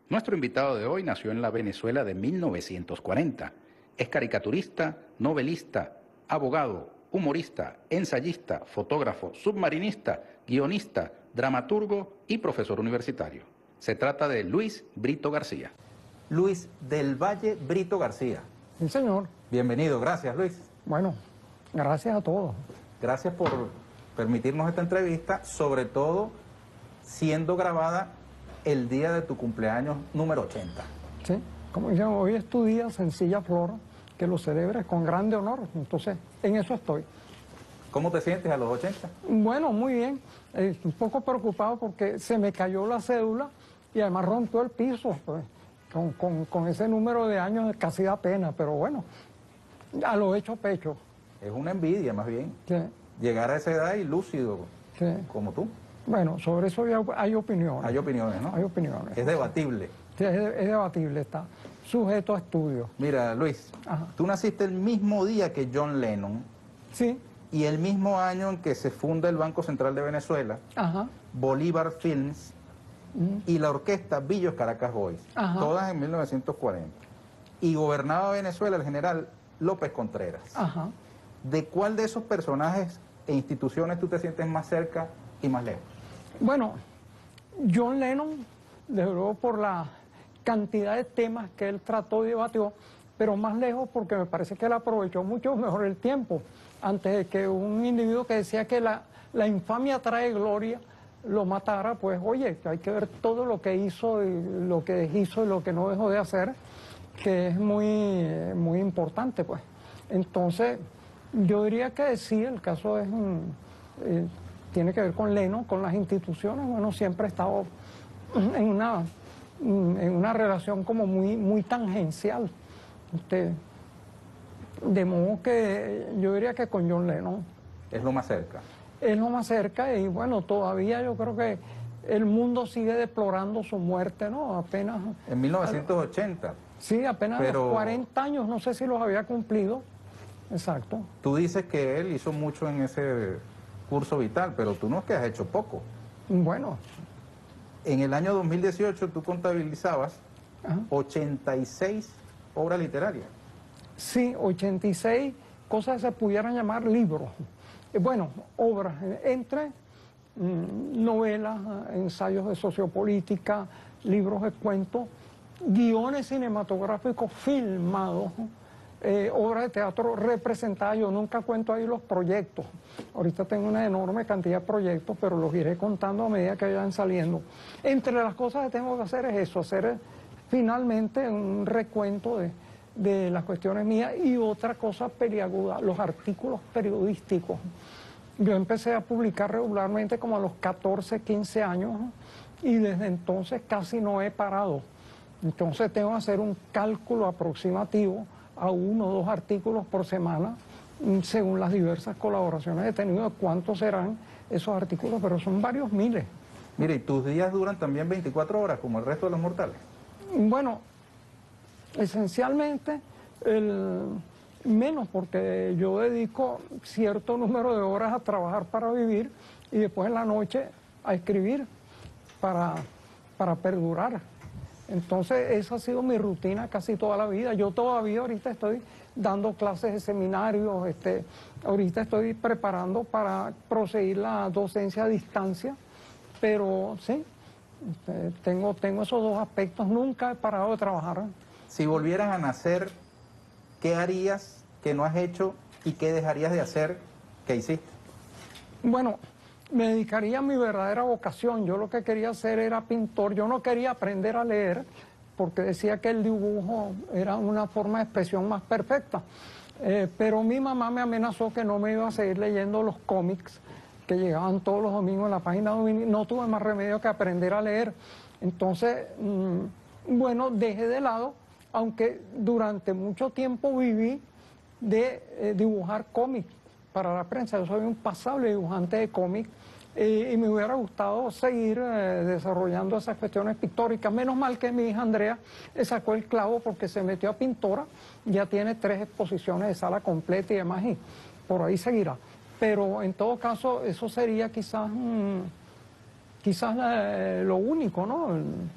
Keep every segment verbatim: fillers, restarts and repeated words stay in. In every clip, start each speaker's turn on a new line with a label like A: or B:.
A: Nuestro invitado de hoy nació en la Venezuela de mil novecientos cuarenta. Es caricaturista, novelista, abogado, humorista, ensayista, fotógrafo, submarinista, guionista, dramaturgo y profesor universitario. Se trata de Luis Brito García. Luis del Valle Brito García.
B: Sí, señor.
A: Bienvenido, gracias Luis.
B: Bueno, gracias a todos.
A: Gracias por permitirnos esta entrevista, sobre todo siendo grabada el día de tu cumpleaños número ochenta.
B: Sí, como dicen, hoy es tu día, sencilla flor, que lo celebres con grande honor, entonces en eso estoy.
A: ¿Cómo te sientes a los ochenta?
B: Bueno, muy bien, eh, un poco preocupado porque se me cayó la cédula y además rompió el piso, pues, con, con, con ese número de años casi da pena, pero bueno, a lo hecho pecho.
A: Es una envidia más bien,
B: Sí.
A: Llegar a esa edad y lúcido,
B: Sí.
A: como tú.
B: Bueno, sobre eso hay, hay opiniones.
A: Hay opiniones, ¿no?
B: Hay opiniones.
A: Es debatible.
B: Sí, es, es debatible, está sujeto a estudio.
A: Mira, Luis,
B: Ajá.
A: tú naciste el mismo día que John Lennon
B: Sí.
A: y el mismo año en que se funda el Banco Central de Venezuela,
B: Ajá.
A: Bolívar Films
B: Mm.
A: y la orquesta Billos Caracas Boys,
B: Ajá.
A: todas en mil novecientos cuarenta. Y gobernaba Venezuela el general López Contreras.
B: Ajá.
A: ¿De cuál de esos personajes e instituciones tú te sientes más cerca y más lejos?
B: Bueno, John Lennon, desde luego por la cantidad de temas que él trató y debatió, pero más lejos porque me parece que él aprovechó mucho mejor el tiempo, antes de que un individuo que decía que la, la infamia trae gloria, lo matara, pues oye, hay que ver todo lo que hizo y lo que deshizo y lo que no dejó de hacer, que es muy, muy importante, pues. Entonces, yo diría que sí, el caso es... Mm, eh, tiene que ver con Lennon, con las instituciones. Bueno, siempre he estado en una, en una relación como muy, muy tangencial. Este, de modo que yo diría que con John Lennon
A: Es lo más cerca.
B: es lo más cerca y bueno, todavía yo creo que el mundo sigue deplorando su muerte, ¿no? Apenas...
A: En mil novecientos ochenta.
B: Sí, apenas
A: Pero-
B: los cuarenta años, no sé si los había cumplido. Exacto.
A: Tú dices que él hizo mucho en ese curso vital, pero tú no es que has hecho poco.
B: Bueno,
A: En el año dos mil dieciocho tú contabilizabas
B: ajá.
A: ochenta y seis obras literarias.
B: Sí, ochenta y seis cosas que se pudieran llamar libros. Eh, Bueno, obras, eh, entre mm, novelas, eh, ensayos de sociopolítica, libros de cuentos, guiones cinematográficos filmados, eh, obras de teatro representadas. Yo nunca cuento ahí los proyectos. Ahorita tengo una enorme cantidad de proyectos, pero los iré contando a medida que vayan saliendo. Entre las cosas que tengo que hacer es eso, hacer eh, finalmente un recuento de, de las cuestiones mías y otra cosa peliaguda, los artículos periodísticos. Yo empecé a publicar regularmente como a los catorce, quince años, ¿no? Y desde entonces casi no he parado. Entonces tengo que hacer un cálculo aproximativo a uno o dos artículos por semana, mm, según las diversas colaboraciones que he tenido, de cuántos serán esos artículos, pero son varios miles.
A: Mire, y tus días duran también veinticuatro horas, como el resto de los mortales.
B: Bueno, esencialmente el menos, porque yo dedico cierto número de horas a trabajar para vivir y después en la noche a escribir para, para perdurar. Entonces esa ha sido mi rutina casi toda la vida. Yo todavía ahorita estoy dando clases de seminarios, este, ahorita estoy preparando para proseguir la docencia a distancia, pero sí, este, tengo, tengo esos dos aspectos, nunca he parado de trabajar.
A: Si volvieras a nacer, ¿qué harías que no has hecho y qué dejarías de hacer que hiciste?
B: Bueno, me dedicaría a mi verdadera vocación. Yo lo que quería hacer era pintor. Yo no quería aprender a leer porque decía que el dibujo era una forma de expresión más perfecta. Eh, pero mi mamá me amenazó que no me iba a seguir leyendo los cómics que llegaban todos los domingos en la página dominical. No tuve más remedio que aprender a leer. Entonces, mmm, bueno, dejé de lado, aunque durante mucho tiempo viví de eh, dibujar cómics para la prensa. Yo soy un pasable dibujante de cómics eh, y me hubiera gustado seguir eh, desarrollando esas cuestiones pictóricas. Menos mal que mi hija Andrea sacó el clavo porque se metió a pintora, ya tiene tres exposiciones de sala completa y demás, y por ahí seguirá. Pero en todo caso, eso sería quizás, mmm, quizás la, lo único, ¿no?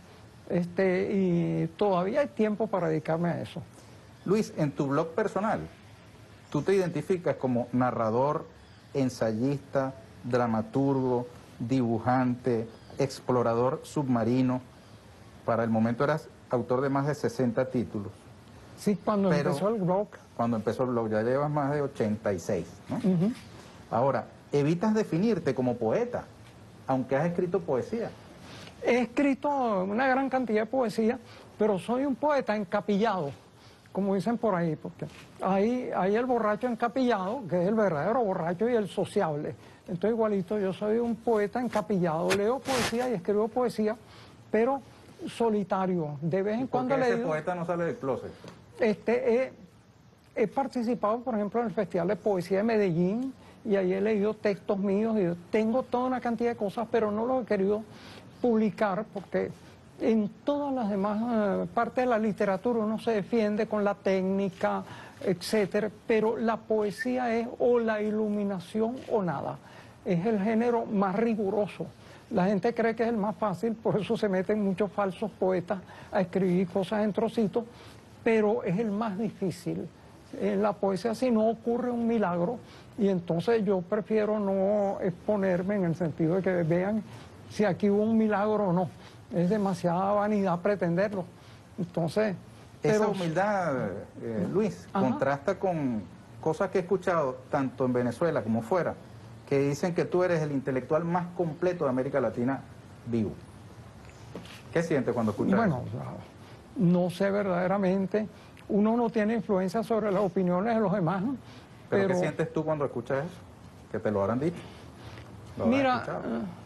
B: este, y todavía hay tiempo para dedicarme a eso.
A: Luis, en tu blog personal, tú te identificas como narrador, ensayista, dramaturgo, dibujante, explorador submarino. Para el momento eras autor de más de sesenta títulos.
B: Sí, cuando
A: Pero
B: empezó el blog.
A: Cuando empezó el blog, ya llevas más de ochenta y seis, ¿no?
B: Uh-huh.
A: Ahora, evitas definirte como poeta, aunque has escrito poesía.
B: He escrito una gran cantidad de poesía, pero soy un poeta encapillado, como dicen por ahí, porque hay, hay el borracho encapillado, que es el verdadero borracho, y el sociable. Entonces, igualito, yo soy un poeta encapillado, leo poesía y escribo poesía, pero solitario. De vez en cuando
A: ¿Por qué
B: he
A: ese
B: leído...
A: poeta no sale del closet?
B: Este, he, he participado, por ejemplo, en el Festival de Poesía de Medellín, y ahí he leído textos míos, y tengo toda una cantidad de cosas, pero no los he querido publicar, porque en todas las demás uh, partes de la literatura uno se defiende con la técnica, etcétera, pero la poesía es o la iluminación o nada. Es el género más riguroso. La gente cree que es el más fácil, por eso se meten muchos falsos poetas a escribir cosas en trocitos, pero es el más difícil. En la poesía si no ocurre un milagro, y entonces yo prefiero no exponerme en el sentido de que vean si aquí hubo un milagro o no. Es demasiada vanidad pretenderlo. Entonces...
A: Esa
B: pero,
A: humildad, eh, Luis,
B: ajá,
A: contrasta con cosas que he escuchado tanto en Venezuela como fuera, que dicen que tú eres el intelectual más completo de América Latina vivo. ¿Qué sientes cuando escuchas
B: bueno,
A: eso?
B: no sé verdaderamente. Uno no tiene influencia sobre las opiniones de los demás.
A: ¿Pero,
B: pero
A: qué sientes tú cuando escuchas eso? ¿Que te lo habrán dicho? ¿Lo habrás
B: mira,
A: escuchado?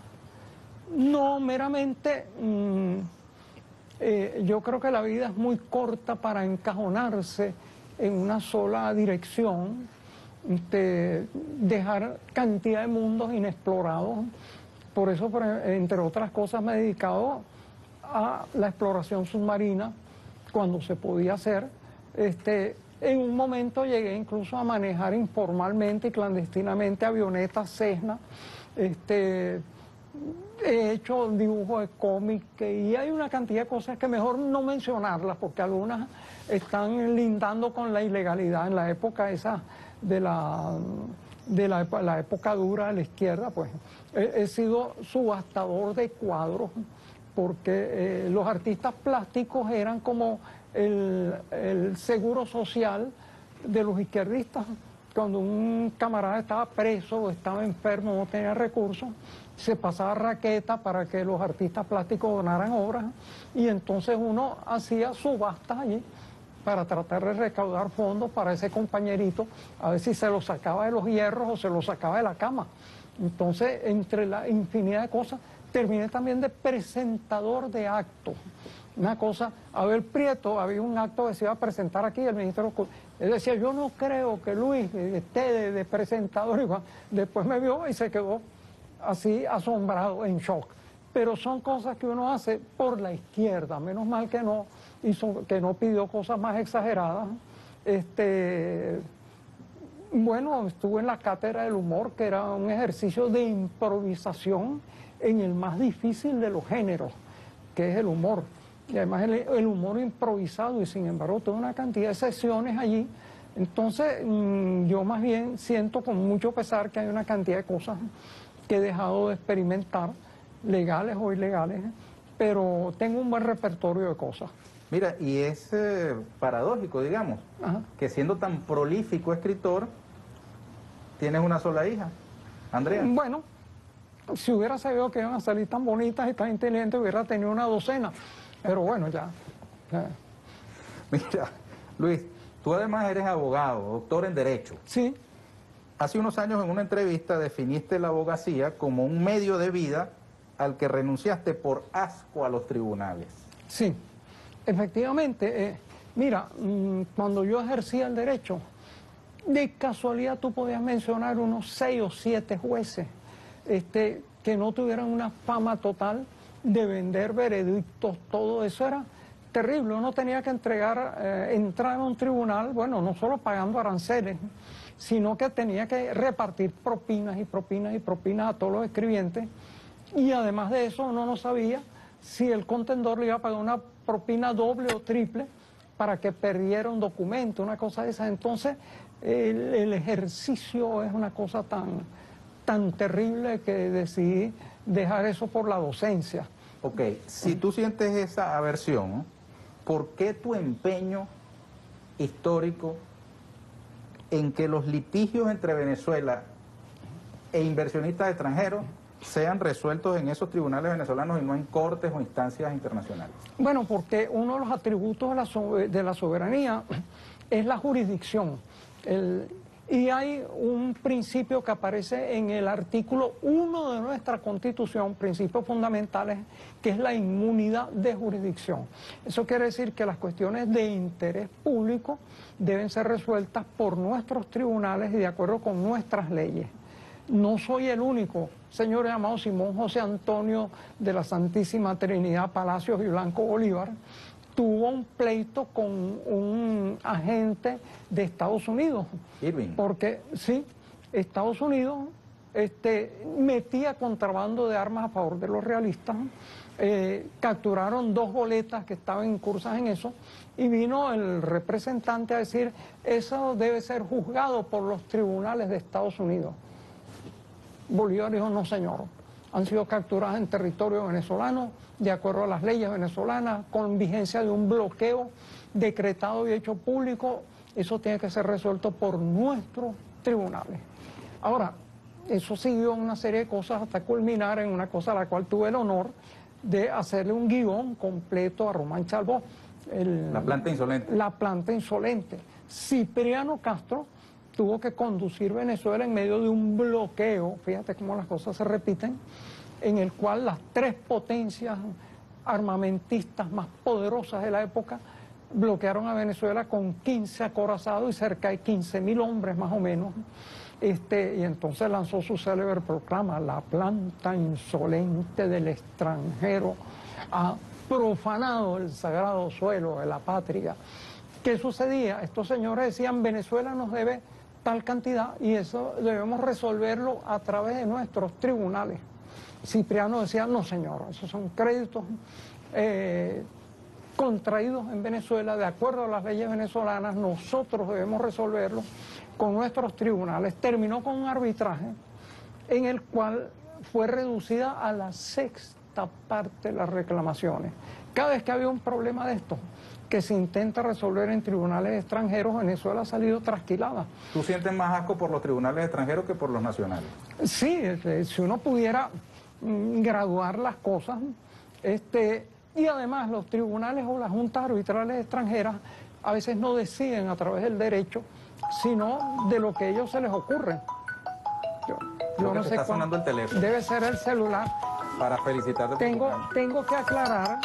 B: no, meramente, mmm, eh, yo creo que la vida es muy corta para encajonarse en una sola dirección, este, dejar cantidad de mundos inexplorados. Por eso, por, entre otras cosas, me he dedicado a la exploración submarina cuando se podía hacer. Este, en un momento llegué incluso a manejar informalmente y clandestinamente avionetas Cessna. Este, he hecho dibujos de cómic y hay una cantidad de cosas que mejor no mencionarlas porque algunas están lindando con la ilegalidad. En la época esa de la, de la, la época dura de la izquierda, pues he, he sido subastador de cuadros porque eh, los artistas plásticos eran como el, el seguro social de los izquierdistas. Cuando un camarada estaba preso o estaba enfermo, no tenía recursos, se pasaba raqueta para que los artistas plásticos donaran obras y entonces uno hacía subastas allí para tratar de recaudar fondos para ese compañerito, a ver si se lo sacaba de los hierros o se lo sacaba de la cama. Entonces, entre la infinidad de cosas, terminé también de presentador de actos. Una cosa, Abel Prieto, había un acto que se iba a presentar aquí, el ministro, él decía, yo no creo que Luis esté de, de presentador, igual. Después me vio y se quedó así asombrado, en shock. Pero son cosas que uno hace por la izquierda, menos mal que no hizo, que no pidió cosas más exageradas. Este, bueno, estuve en la cátedra del humor, que era un ejercicio de improvisación en el más difícil de los géneros, que es el humor. Y además el, el humor improvisado, y sin embargo toda una cantidad de sesiones allí. Entonces mmm, yo más bien siento con mucho pesar que hay una cantidad de cosas que he dejado de experimentar, legales o ilegales, pero tengo un buen repertorio de cosas.
A: Mira, y es eh, paradójico, digamos,
B: Ajá.
A: que siendo tan prolífico escritor, tienes una sola hija, Andrea.
B: Bueno, si hubiera sabido que iban a salir tan bonitas y tan inteligentes, hubiera tenido una docena. Pero bueno, ya, ya.
A: Mira, Luis, tú además eres abogado, doctor en Derecho.
B: Sí.
A: Hace unos años en una entrevista definiste la abogacía como un medio de vida al que renunciaste por asco a los tribunales.
B: Sí, efectivamente. Eh, mira, mmm, cuando yo ejercía el derecho, de casualidad tú podías mencionar unos seis o siete jueces este, que no tuvieran una fama total de vender veredictos, todo eso era terrible. Uno tenía que entregar, eh, entrar a un tribunal, bueno, no solo pagando aranceles, sino que tenía que repartir propinas y propinas y propinas a todos los escribientes, y además de eso uno no sabía si el contendor le iba a pagar una propina doble o triple para que perdiera un documento, una cosa de esa. Entonces, el, el ejercicio es una cosa tan, tan terrible que decidí dejar eso por la docencia.
A: Ok, si tú sientes esa aversión, ¿por qué tu empeño histórico en que los litigios entre Venezuela e inversionistas extranjeros sean resueltos en esos tribunales venezolanos y no en cortes o instancias internacionales?
B: Bueno, porque uno de los atributos de la, so de la soberanía es la jurisdicción. El, y hay un principio que aparece en el artículo uno de nuestra Constitución, principios fundamentales, que es la inmunidad de jurisdicción. Eso quiere decir que las cuestiones de interés público deben ser resueltas por nuestros tribunales y de acuerdo con nuestras leyes. No soy el único, señor llamado Simón José Antonio de la Santísima Trinidad Palacios y Blanco Bolívar, tuvo un pleito con un agente de Estados Unidos.
A: Irving.
B: Porque, sí, Estados Unidos este, metía contrabando de armas a favor de los realistas, eh, capturaron dos boletas que estaban incursas en eso, y vino el representante a decir, eso debe ser juzgado por los tribunales de Estados Unidos. Bolívar dijo, no señor, han sido capturadas en territorio venezolano, de acuerdo a las leyes venezolanas, con vigencia de un bloqueo decretado y hecho público, eso tiene que ser resuelto por nuestros tribunales. Ahora, eso siguió una serie de cosas hasta culminar en una cosa a la cual tuve el honor de hacerle un guión completo a Román Chalbaud. El,
A: la planta insolente.
B: La planta insolente. Cipriano Castro tuvo que conducir Venezuela en medio de un bloqueo, fíjate cómo las cosas se repiten, en el cual las tres potencias armamentistas más poderosas de la época bloquearon a Venezuela con quince acorazados y cerca de quince mil hombres más o menos. Este, y entonces lanzó su célebre proclama, la planta insolente del extranjero ha profanado el sagrado suelo de la patria. ¿Qué sucedía? Estos señores decían, Venezuela nos debe tal cantidad y eso debemos resolverlo a través de nuestros tribunales. Cipriano decía, no señor, esos son créditos eh, contraídos en Venezuela de acuerdo a las leyes venezolanas, nosotros debemos resolverlo con nuestros tribunales. Terminó con un arbitraje en el cual fue reducida a la sexta parte de las reclamaciones. Cada vez que había un problema de esto, que se intenta resolver en tribunales extranjeros, Venezuela ha salido trasquilada.
A: ¿Tú sientes más asco por los tribunales extranjeros que por los nacionales?
B: Sí, si uno pudiera mm, graduar las cosas, este, y además los tribunales o las juntas arbitrales extranjeras a veces no deciden a través del derecho, sino de lo que a ellos se les ocurre. Yo, yo no sé
A: está sonando el teléfono.
B: Debe ser el celular.
A: Para felicitarte.
B: Tengo, tengo que aclarar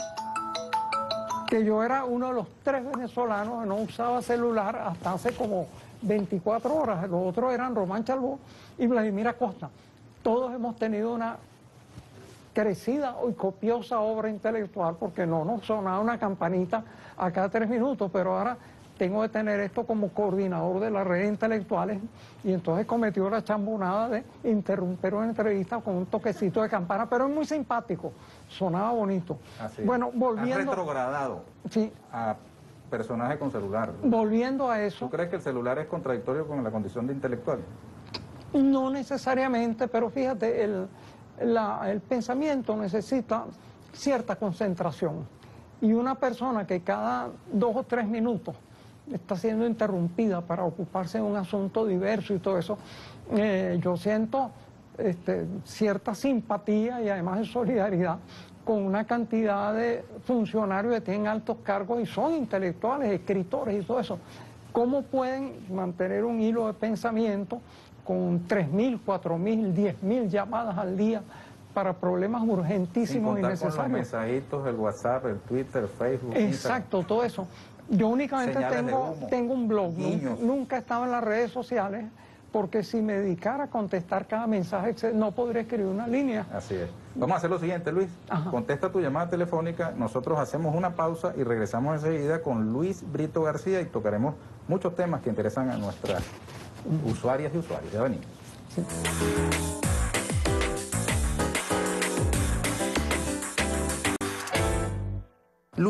B: que yo era uno de los tres venezolanos que no usaba celular hasta hace como veinticuatro horas. Los otros eran Román Chalbaud y Vladimir Acosta. Todos hemos tenido una crecida y copiosa obra intelectual porque no nos sonaba una campanita a cada tres minutos, pero ahora tengo que tener esto como coordinador de las redes intelectuales y entonces cometió la chambonada de interrumpir una entrevista con un toquecito de campana, pero es muy simpático, sonaba bonito.
A: Así
B: bueno, volviendo...
A: ¿Has retrogradado
B: sí,
A: a personaje con celular?
B: Volviendo a eso...
A: ¿Tú crees que el celular es contradictorio con la condición de intelectual?
B: No necesariamente, pero fíjate, el, la, el pensamiento necesita cierta concentración y una persona que cada dos o tres minutos está siendo interrumpida para ocuparse de un asunto diverso y todo eso, eh, yo siento este, cierta simpatía y además de solidaridad con una cantidad de funcionarios que tienen altos cargos y son intelectuales, escritores y todo eso. ¿Cómo pueden mantener un hilo de pensamiento con tres mil, cuatro mil, diez mil llamadas al día para problemas urgentísimos y necesarios?
A: Con los mensajitos, el WhatsApp, el Twitter, Facebook,
B: exacto, Instagram. Todo eso. Yo únicamente tengo, tengo un blog,
A: Niños.
B: Nunca he estado en las redes sociales, porque si me dedicara a contestar cada mensaje, no podría escribir una línea.
A: Así es. Vamos a hacer lo siguiente, Luis. Ajá. Contesta tu llamada telefónica, nosotros hacemos una pausa y regresamos enseguida con Luis Brito García y tocaremos muchos temas que interesan a nuestras uh-huh. usuarias y usuarios. Ya venimos. Sí.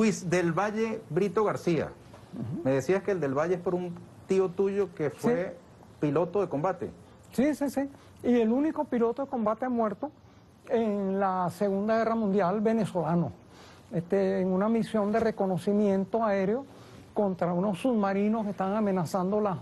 A: Luis, del Valle Brito García. Uh-huh. Me decías que el del Valle es por un tío tuyo que fue sí. piloto de combate.
B: Sí, sí, sí. Y el único piloto de combate muerto en la Segunda Guerra Mundial venezolano, este, en una misión de reconocimiento aéreo contra unos submarinos que estaban amenazando las,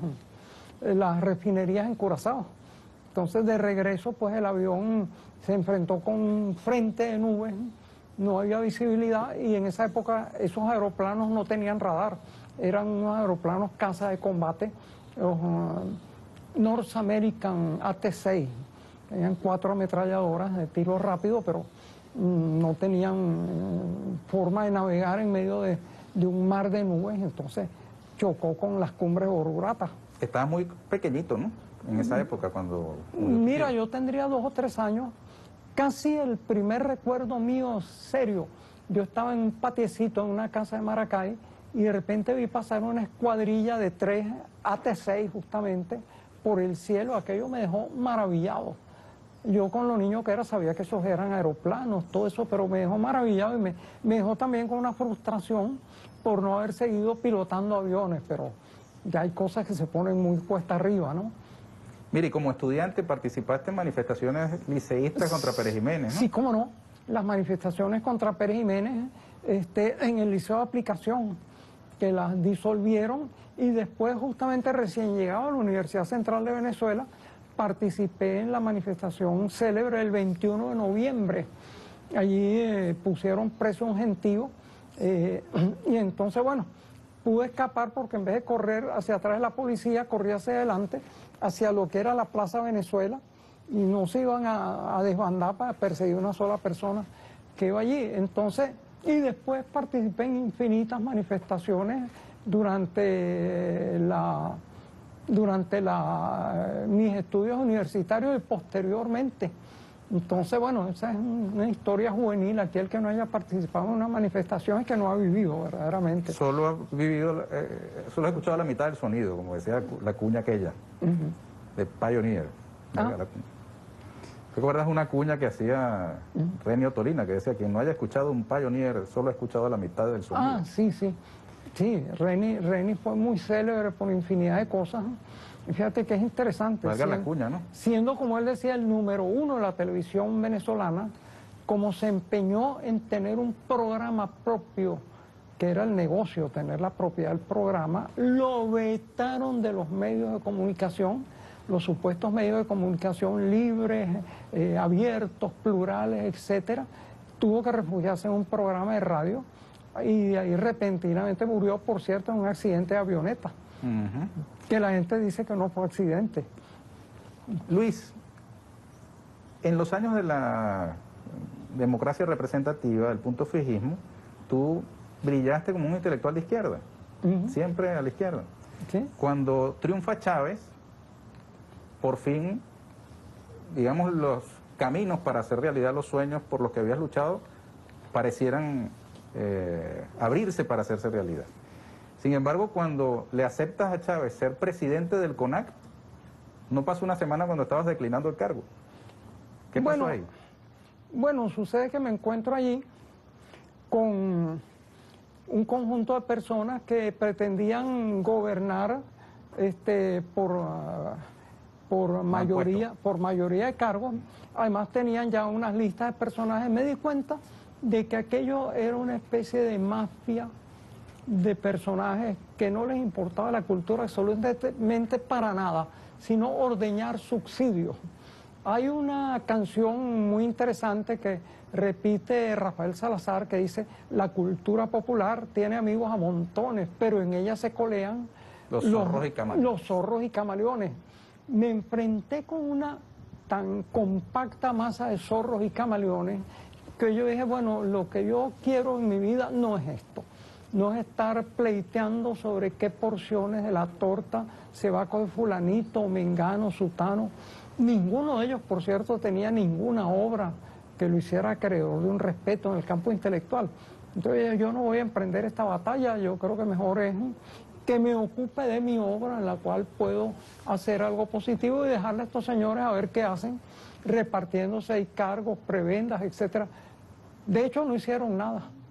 B: las refinerías en Curazao. Entonces, de regreso, pues el avión se enfrentó con un frente de nubes, no había visibilidad y en esa época esos aeroplanos no tenían radar, eran unos aeroplanos caza de combate, los uh, North American A T seis, tenían cuatro ametralladoras de tiro rápido, pero um, no tenían um, forma de navegar en medio de, de un mar de nubes, entonces chocó con las cumbres Boruratas.
A: Estaba muy pequeñito, ¿no? En esa época cuando...
B: Mira, yo tendría dos o tres años, casi el primer recuerdo mío serio. Yo estaba en un patiecito en una casa de Maracay y de repente vi pasar una escuadrilla de tres A T seis justamente por el cielo. Aquello me dejó maravillado. Yo con lo niño que era sabía que esos eran aeroplanos, todo eso, pero me dejó maravillado y me, me dejó también con una frustración por no haber seguido pilotando aviones, pero ya hay cosas que se ponen muy cuesta arriba, ¿no?
A: Mire, como estudiante participaste en manifestaciones liceístas contra Pérez Jiménez, ¿no?
B: Sí, cómo no. Las manifestaciones contra Pérez Jiménez este, en el Liceo de Aplicación, que las disolvieron, y después justamente recién llegado a la Universidad Central de Venezuela, participé en la manifestación célebre el veintiuno de noviembre. Allí eh, pusieron preso a un gentío eh, y entonces, bueno, pude escapar porque en vez de correr hacia atrás de la policía, corrí hacia adelante, hacia lo que era la Plaza Venezuela, y no se iban a, a desbandar para perseguir una sola persona que iba allí. Entonces, y después participé en infinitas manifestaciones durante la durante la, mis estudios universitarios y posteriormente. Entonces, bueno, esa es una historia juvenil. Aquel que no haya participado en una manifestación es que no ha vivido verdaderamente.
A: Solo ha vivido, eh, solo ha escuchado la mitad del sonido, como decía la cuña aquella, uh-huh. de Pioneer.
B: Ah.
A: ¿Recuerdas una cuña que hacía uh-huh. Renio Tolina, que decía, quien no haya escuchado un Pioneer solo ha escuchado la mitad del sonido?
B: Ah, sí, sí. Sí, Reni, Reni fue muy célebre por infinidad de cosas. Y fíjate que es interesante.
A: Valga la cuña, ¿no?
B: Siendo, como él decía, el número uno de la televisión venezolana, como se empeñó en tener un programa propio, que era el negocio, tener la propiedad del programa, lo vetaron de los medios de comunicación, los supuestos medios de comunicación libres, eh, abiertos, plurales, etcétera. Tuvo que refugiarse en un programa de radio y de ahí repentinamente murió, por cierto, en un accidente de avioneta, uh-huh. que la gente dice que no fue accidente.
A: Luis, en los años de la democracia representativa, del punto fijismo, tú brillaste como un intelectual de izquierda, uh-huh. siempre a la izquierda.
B: ¿Sí?
A: Cuando triunfa Chávez, por fin, digamos, los caminos para hacer realidad los sueños por los que habías luchado parecieran eh, abrirse para hacerse realidad. Sin embargo, cuando le aceptas a Chávez ser presidente del CONAC, no pasó una semana cuando estabas declinando el cargo. ¿Qué pasó
B: bueno,
A: ahí?
B: Bueno, sucede que me encuentro allí con un conjunto de personas que pretendían gobernar este, por, uh, por, mayoría, por mayoría de cargos. Además tenían ya unas listas de personajes. Me di cuenta de que aquello era una especie de mafia de personajes que no les importaba la cultura absolutamente para nada, sino ordeñar subsidios. Hay una canción muy interesante que repite Rafael Salazar que dice: la cultura popular tiene amigos a montones, pero en ella se colean
A: los zorros, los, y, camaleones.
B: los zorros y camaleones. Me enfrenté con una tan compacta masa de zorros y camaleones que yo dije, bueno, lo que yo quiero en mi vida no es esto. No es estar pleiteando sobre qué porciones de la torta se va a coger fulanito, mengano, sutano. Ninguno de ellos, por cierto, tenía ninguna obra que lo hiciera acreedor de un respeto en el campo intelectual. Entonces yo no voy a emprender esta batalla, yo creo que mejor es que me ocupe de mi obra en la cual puedo hacer algo positivo y dejarle a estos señores a ver qué hacen, repartiéndose cargos, prebendas, etcétera. De hecho, no hicieron nada.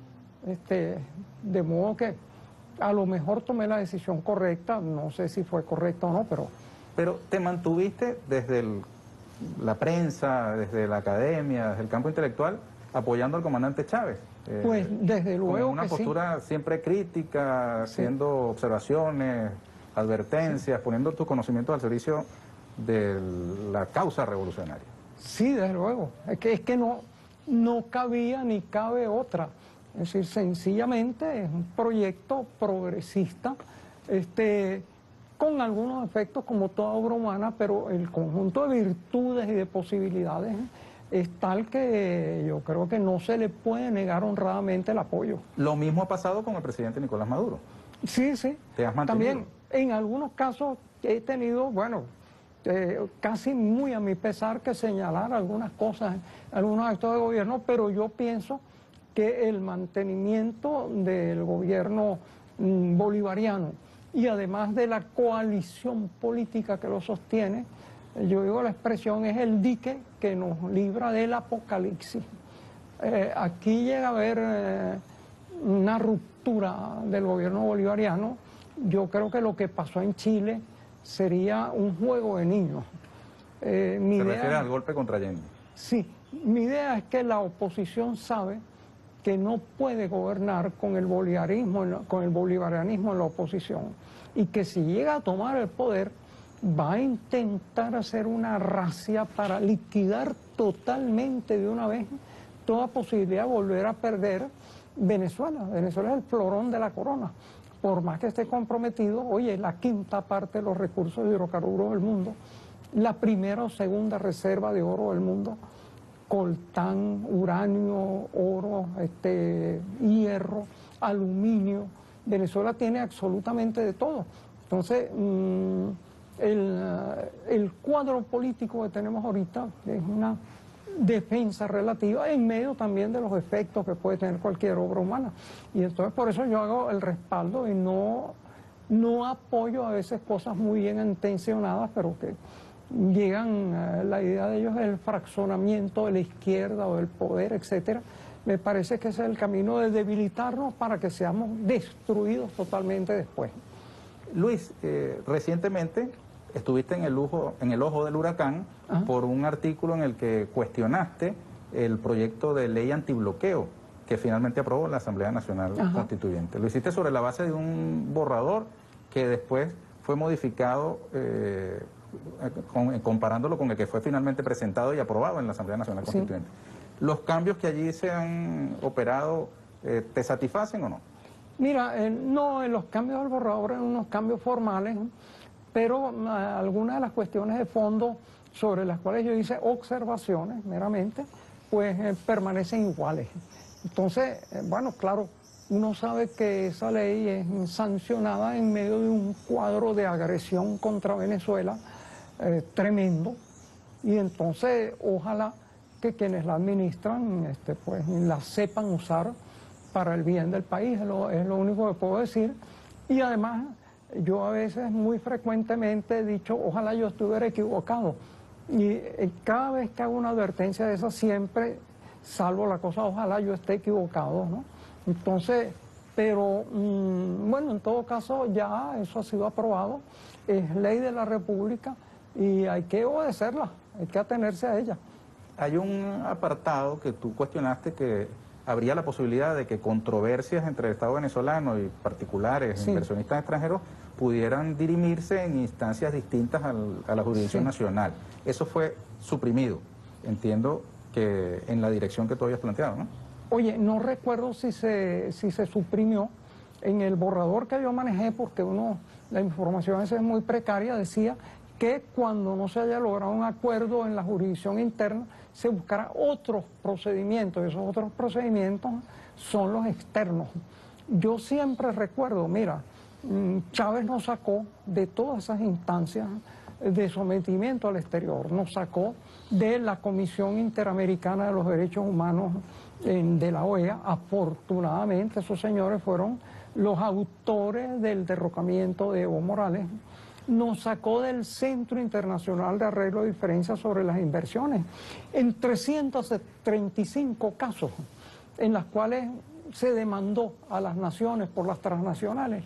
B: Este, de modo que a lo mejor tomé la decisión correcta, no sé si fue correcta o no, pero...
C: Pero te mantuviste desde el, la prensa, desde la academia, desde el campo intelectual, apoyando al comandante Chávez.
B: Eh, pues desde luego
C: con una
B: que
C: postura
B: sí.
C: siempre crítica,
B: Sí.
C: haciendo observaciones, advertencias, sí. poniendo tus conocimientos al servicio de la causa revolucionaria.
B: Sí, desde luego. Es que, es que no, no cabía ni cabe otra. Es decir, sencillamente es un proyecto progresista, este, con algunos efectos como toda obra humana, pero el conjunto de virtudes y de posibilidades es tal que yo creo que no se le puede negar honradamente el apoyo.
C: Lo mismo ha pasado con el presidente Nicolás Maduro.
B: Sí, sí.
C: ¿Te has mantenido?
B: También, en algunos casos he tenido, bueno, eh, casi muy a mi pesar que señalar algunas cosas, algunos actos de gobierno, pero yo pienso que el mantenimiento del gobierno mm, bolivariano y además de la coalición política que lo sostiene, yo digo la expresión es el dique que nos libra del apocalipsis. Eh, aquí llega a haber eh, una ruptura del gobierno bolivariano. Yo creo que lo que pasó en Chile sería un juego de niños. Eh, mi
C: ¿Se
B: idea,
C: refiere al golpe contra Allende?
B: Sí, mi idea es que la oposición sabe que no puede gobernar con el bolivarianismo, con el bolivarianismo en la oposición, y que si llega a tomar el poder va a intentar hacer una racia para liquidar totalmente de una vez toda posibilidad de volver a perder Venezuela. Venezuela es el florón de la corona. Por más que esté comprometido, oye, la quinta parte de los recursos de hidrocarburos del mundo, la primera o segunda reserva de oro del mundo, coltán, uranio, oro, este, hierro, aluminio. Venezuela tiene absolutamente de todo. Entonces, mmm, el, el cuadro político que tenemos ahorita es una defensa relativa en medio también de los efectos que puede tener cualquier obra humana. Y entonces por eso yo hago el respaldo y no, no apoyo a veces cosas muy bien intencionadas, pero que llegan, eh, la idea de ellos es el fraccionamiento de la izquierda o del poder, etcétera. Me parece que ese es el camino de debilitarnos para que seamos destruidos totalmente después.
C: Luis, eh, recientemente estuviste en el, ojo, en el ojo del huracán Ajá. por un artículo en el que cuestionaste el proyecto de ley antibloqueo que finalmente aprobó la Asamblea Nacional Ajá. Constituyente. Lo hiciste sobre la base de un borrador que después fue modificado eh, con, comparándolo con el que fue finalmente presentado y aprobado en la Asamblea Nacional Constituyente. Sí. ¿Los cambios que allí se han operado eh, te satisfacen o no?
B: Mira, eh, no, en los cambios del borrador eran unos cambios formales, ¿no? Pero uh, algunas de las cuestiones de fondo sobre las cuales yo hice observaciones meramente, pues eh, permanecen iguales. Entonces, eh, bueno, claro, uno sabe que esa ley es sancionada en medio de un cuadro de agresión contra Venezuela eh, tremendo, y entonces ojalá que quienes la administran este, pues, la sepan usar para el bien del país, es lo, es lo único que puedo decir. Y además, yo a veces, muy frecuentemente he dicho, ojalá yo estuviera equivocado. Y eh, cada vez que hago una advertencia de esa, siempre salvo la cosa, ojalá yo esté equivocado, ¿no? Entonces, pero, mmm, bueno, en todo caso, ya eso ha sido aprobado, es ley de la República y hay que obedecerla, hay que atenerse a ella.
C: Hay un apartado que tú cuestionaste que habría la posibilidad de que controversias entre el Estado venezolano y particulares, sí. inversionistas extranjeros, pudieran dirimirse en instancias distintas al, a la jurisdicción sí. nacional. Eso fue suprimido, entiendo que en la dirección que tú habías planteado, ¿no?
B: Oye, no recuerdo si se, si se suprimió. En el borrador que yo manejé, porque uno, la información esa es muy precaria, decía que cuando no se haya logrado un acuerdo en la jurisdicción interna, se buscará otros procedimientos. Esos otros procedimientos son los externos. Yo siempre recuerdo, mira, Chávez nos sacó de todas esas instancias de sometimiento al exterior, nos sacó de la Comisión Interamericana de los Derechos Humanos de la O E A. Afortunadamente, esos señores fueron los autores del derrocamiento de Evo Morales. Nos sacó del Centro Internacional de Arreglo de Diferencias sobre las Inversiones en trescientos treinta y cinco casos, en las cuales se demandó a las naciones por las transnacionales.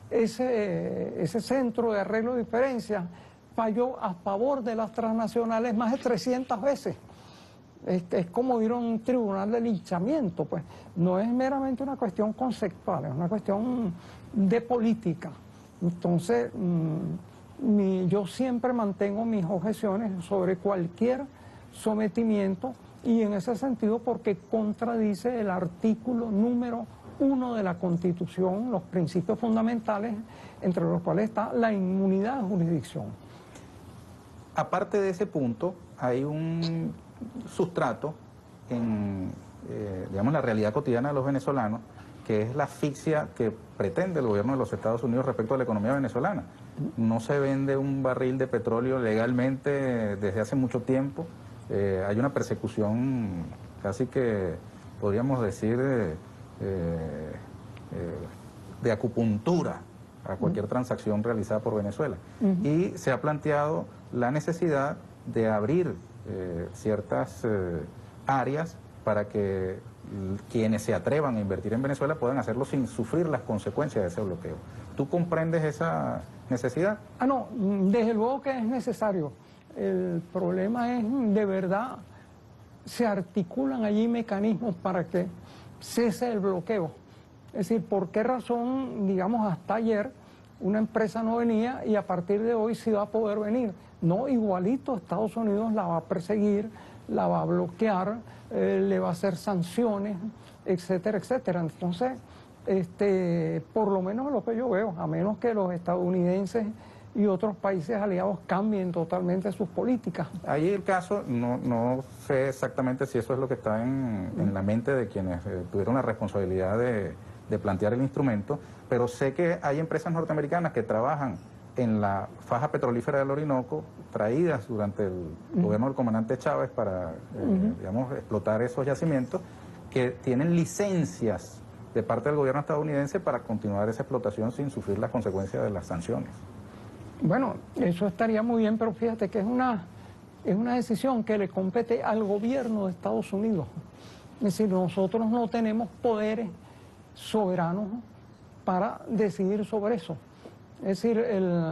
B: Ese, ese centro de arreglo de diferencias falló a favor de las transnacionales más de trescientas veces. Es, es como ir a un tribunal de linchamiento, pues no es meramente una cuestión conceptual, es una cuestión de política. Entonces, mmm, mi, yo siempre mantengo mis objeciones sobre cualquier sometimiento, y en ese sentido porque contradice el artículo número uno de la Constitución, los principios fundamentales, entre los cuales está la inmunidad de jurisdicción.
C: Aparte de ese punto, hay un sustrato en eh, digamos, la realidad cotidiana de los venezolanos, que es la asfixia que pretende el gobierno de los Estados Unidos respecto a la economía venezolana. No se vende un barril de petróleo legalmente desde hace mucho tiempo. Eh, hay una persecución casi que, podríamos decir, eh, eh, de acupuntura a cualquier transacción realizada por Venezuela. Uh-huh. Y se ha planteado la necesidad de abrir eh, ciertas eh, áreas para que quienes se atrevan a invertir en Venezuela puedan hacerlo sin sufrir las consecuencias de ese bloqueo. ¿Tú comprendes esa necesidad?
B: Ah, no, desde luego que es necesario. El problema es, de verdad, se articulan allí mecanismos para que cese el bloqueo. Es decir, ¿por qué razón, digamos, hasta ayer una empresa no venía y a partir de hoy sí va a poder venir? No, igualito Estados Unidos la va a perseguir, la va a bloquear, eh, le va a hacer sanciones, etcétera, etcétera. Entonces, este, por lo menos lo que yo veo, a menos que los estadounidenses y otros países aliados cambien totalmente sus políticas.
C: Ahí el caso, no, no sé exactamente si eso es lo que está en, en la mente de quienes eh, tuvieron la responsabilidad de, de plantear el instrumento, pero sé que hay empresas norteamericanas que trabajan en la faja petrolífera del Orinoco, traídas durante el uh-huh. gobierno del comandante Chávez para, eh, uh-huh. digamos, explotar esos yacimientos, que tienen licencias de parte del gobierno estadounidense para continuar esa explotación sin sufrir las consecuencias de las sanciones.
B: Bueno, eso estaría muy bien, pero fíjate que es una, es una decisión que le compete al gobierno de Estados Unidos. Es decir, nosotros no tenemos poderes soberanos para decidir sobre eso. Es decir, el,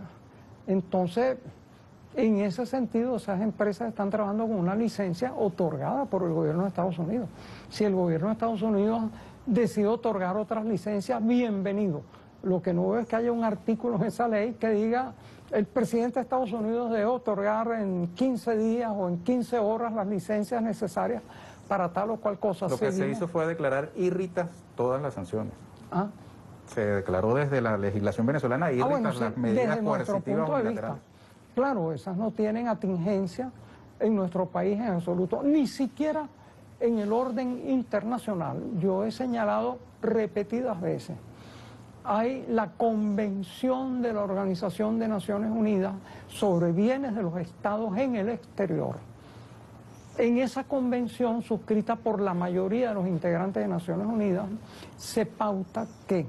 B: entonces, en ese sentido, esas empresas están trabajando con una licencia otorgada por el gobierno de Estados Unidos. Si el gobierno de Estados Unidos decide otorgar otras licencias, bienvenido. Lo que no veo es que haya un artículo en esa ley que diga el presidente de Estados Unidos debe otorgar en quince días o en quince horas las licencias necesarias para tal o cual cosa.
C: Lo que Seguimos. se hizo fue declarar irritas todas las sanciones.
B: ¿Ah?
C: Se declaró desde la legislación venezolana irritas ah, bueno, sí, las medidas coercitivas unilaterales.
B: Claro, esas no tienen atingencia en nuestro país en absoluto, ni siquiera en el orden internacional. Yo he señalado repetidas veces. Hay la Convención de la Organización de Naciones Unidas sobre bienes de los estados en el exterior. En esa convención, suscrita por la mayoría de los integrantes de Naciones Unidas, se pauta que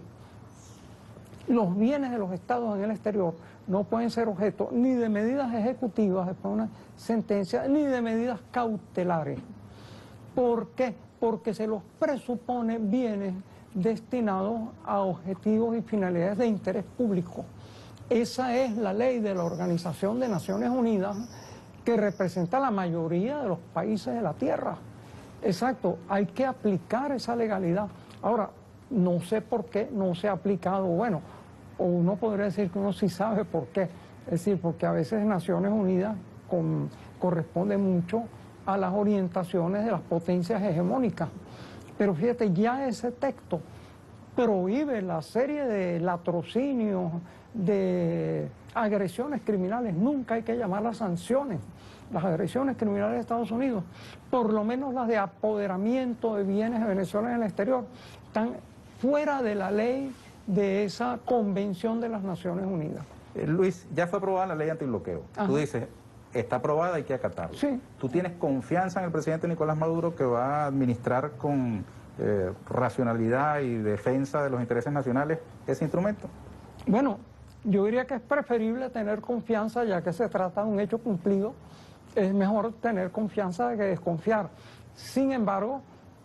B: los bienes de los estados en el exterior no pueden ser objeto ni de medidas ejecutivas después de una sentencia, ni de medidas cautelares. ¿Por qué? Porque se los presupone bienes destinados a objetivos y finalidades de interés público. Esa es la ley de la Organización de Naciones Unidas, que representa la mayoría de los países de la Tierra. Exacto, hay que aplicar esa legalidad. Ahora, no sé por qué no se ha aplicado, bueno, o uno podría decir que uno sí sabe por qué. Es decir, porque a veces Naciones Unidas con, corresponde mucho a las orientaciones de las potencias hegemónicas. Pero fíjate, ya ese texto prohíbe la serie de latrocinios, de agresiones criminales. Nunca hay que llamarlas sanciones. Las agresiones criminales de Estados Unidos, por lo menos las de apoderamiento de bienes de Venezuela en el exterior, están fuera de la ley de esa Convención de las Naciones Unidas.
C: Eh, Luis, ya fue aprobada la ley antibloqueo. Ajá. Tú dices, está aprobada, hay que acatarla.
B: Sí.
C: ¿Tú tienes confianza en el presidente Nicolás Maduro que va a administrar con eh, racionalidad y defensa de los intereses nacionales ese instrumento?
B: Bueno, yo diría que es preferible tener confianza, ya que se trata de un hecho cumplido. Es mejor tener confianza que desconfiar. Sin embargo,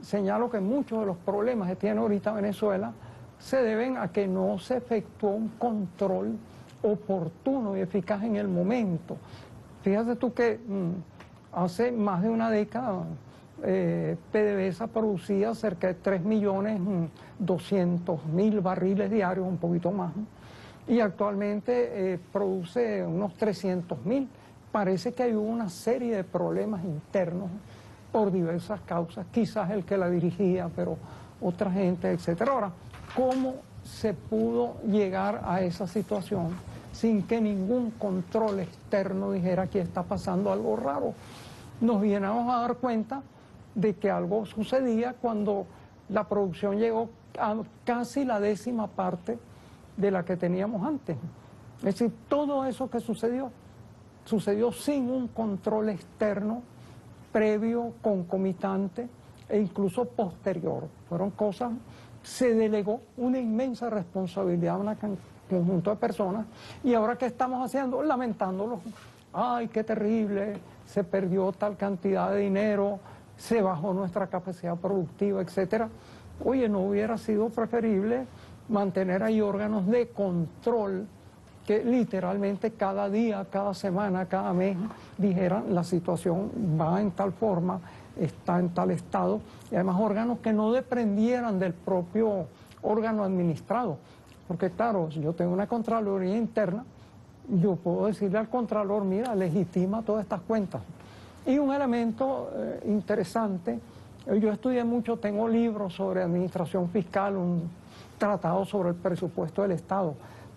B: señalo que muchos de los problemas que tiene ahorita Venezuela se deben a que no se efectuó un control oportuno y eficaz en el momento. Fíjate tú que mmm, hace más de una década eh, PDVSA producía cerca de tres millones doscientos mil barriles diarios, un poquito más, y actualmente eh, produce unos trescientos mil. Parece que hay una serie de problemas internos por diversas causas, quizás el que la dirigía, pero otra gente, etcétera. Ahora, ¿cómo se pudo llegar a esa situación sin que ningún control externo dijera que está pasando algo raro? Nos vienamos a dar cuenta de que algo sucedía cuando la producción llegó a casi la décima parte de la que teníamos antes. Es decir, todo eso que sucedió, sucedió sin un control externo previo, concomitante e incluso posterior. Fueron cosas, se delegó una inmensa responsabilidad a un conjunto de personas, y ahora ¿qué estamos haciendo? Lamentándolo. Ay, qué terrible, se perdió tal cantidad de dinero, se bajó nuestra capacidad productiva, etcétera. Oye, ¿no hubiera sido preferible mantener ahí órganos de control que literalmente cada día, cada semana, cada mes dijeran la situación va en tal forma, está en tal estado, y además órganos que no dependieran del propio órgano administrado? Porque claro, si yo tengo una Contraloría interna, yo puedo decirle al Contralor, mira, legitima todas estas cuentas. Y un elemento eh, interesante, yo estudié mucho, tengo libros sobre administración fiscal, un tratado sobre el presupuesto del Estado.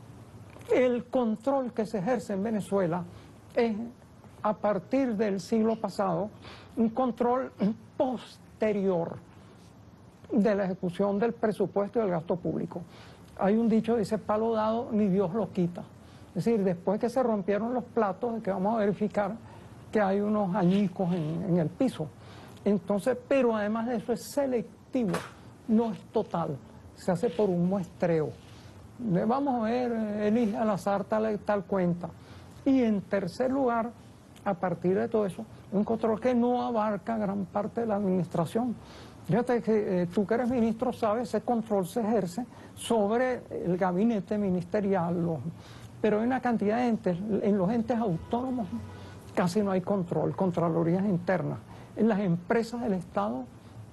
B: El control que se ejerce en Venezuela es, a partir del siglo pasado, un control posterior de la ejecución del presupuesto y del gasto público. Hay un dicho que dice, palo dado, ni Dios lo quita. Es decir, después que se rompieron los platos, que vamos a verificar que hay unos añicos en, en el piso. Entonces, pero además de eso es selectivo, no es total, se hace por un muestreo. Vamos a ver, elige al azar tal, tal cuenta. Y en tercer lugar, a partir de todo eso, un control que no abarca gran parte de la administración. Fíjate que eh, tú que eres ministro sabes, ese control se ejerce sobre el gabinete ministerial, los, pero hay una cantidad de entes, en los entes autónomos casi no hay control, contralorías internas. En las empresas del Estado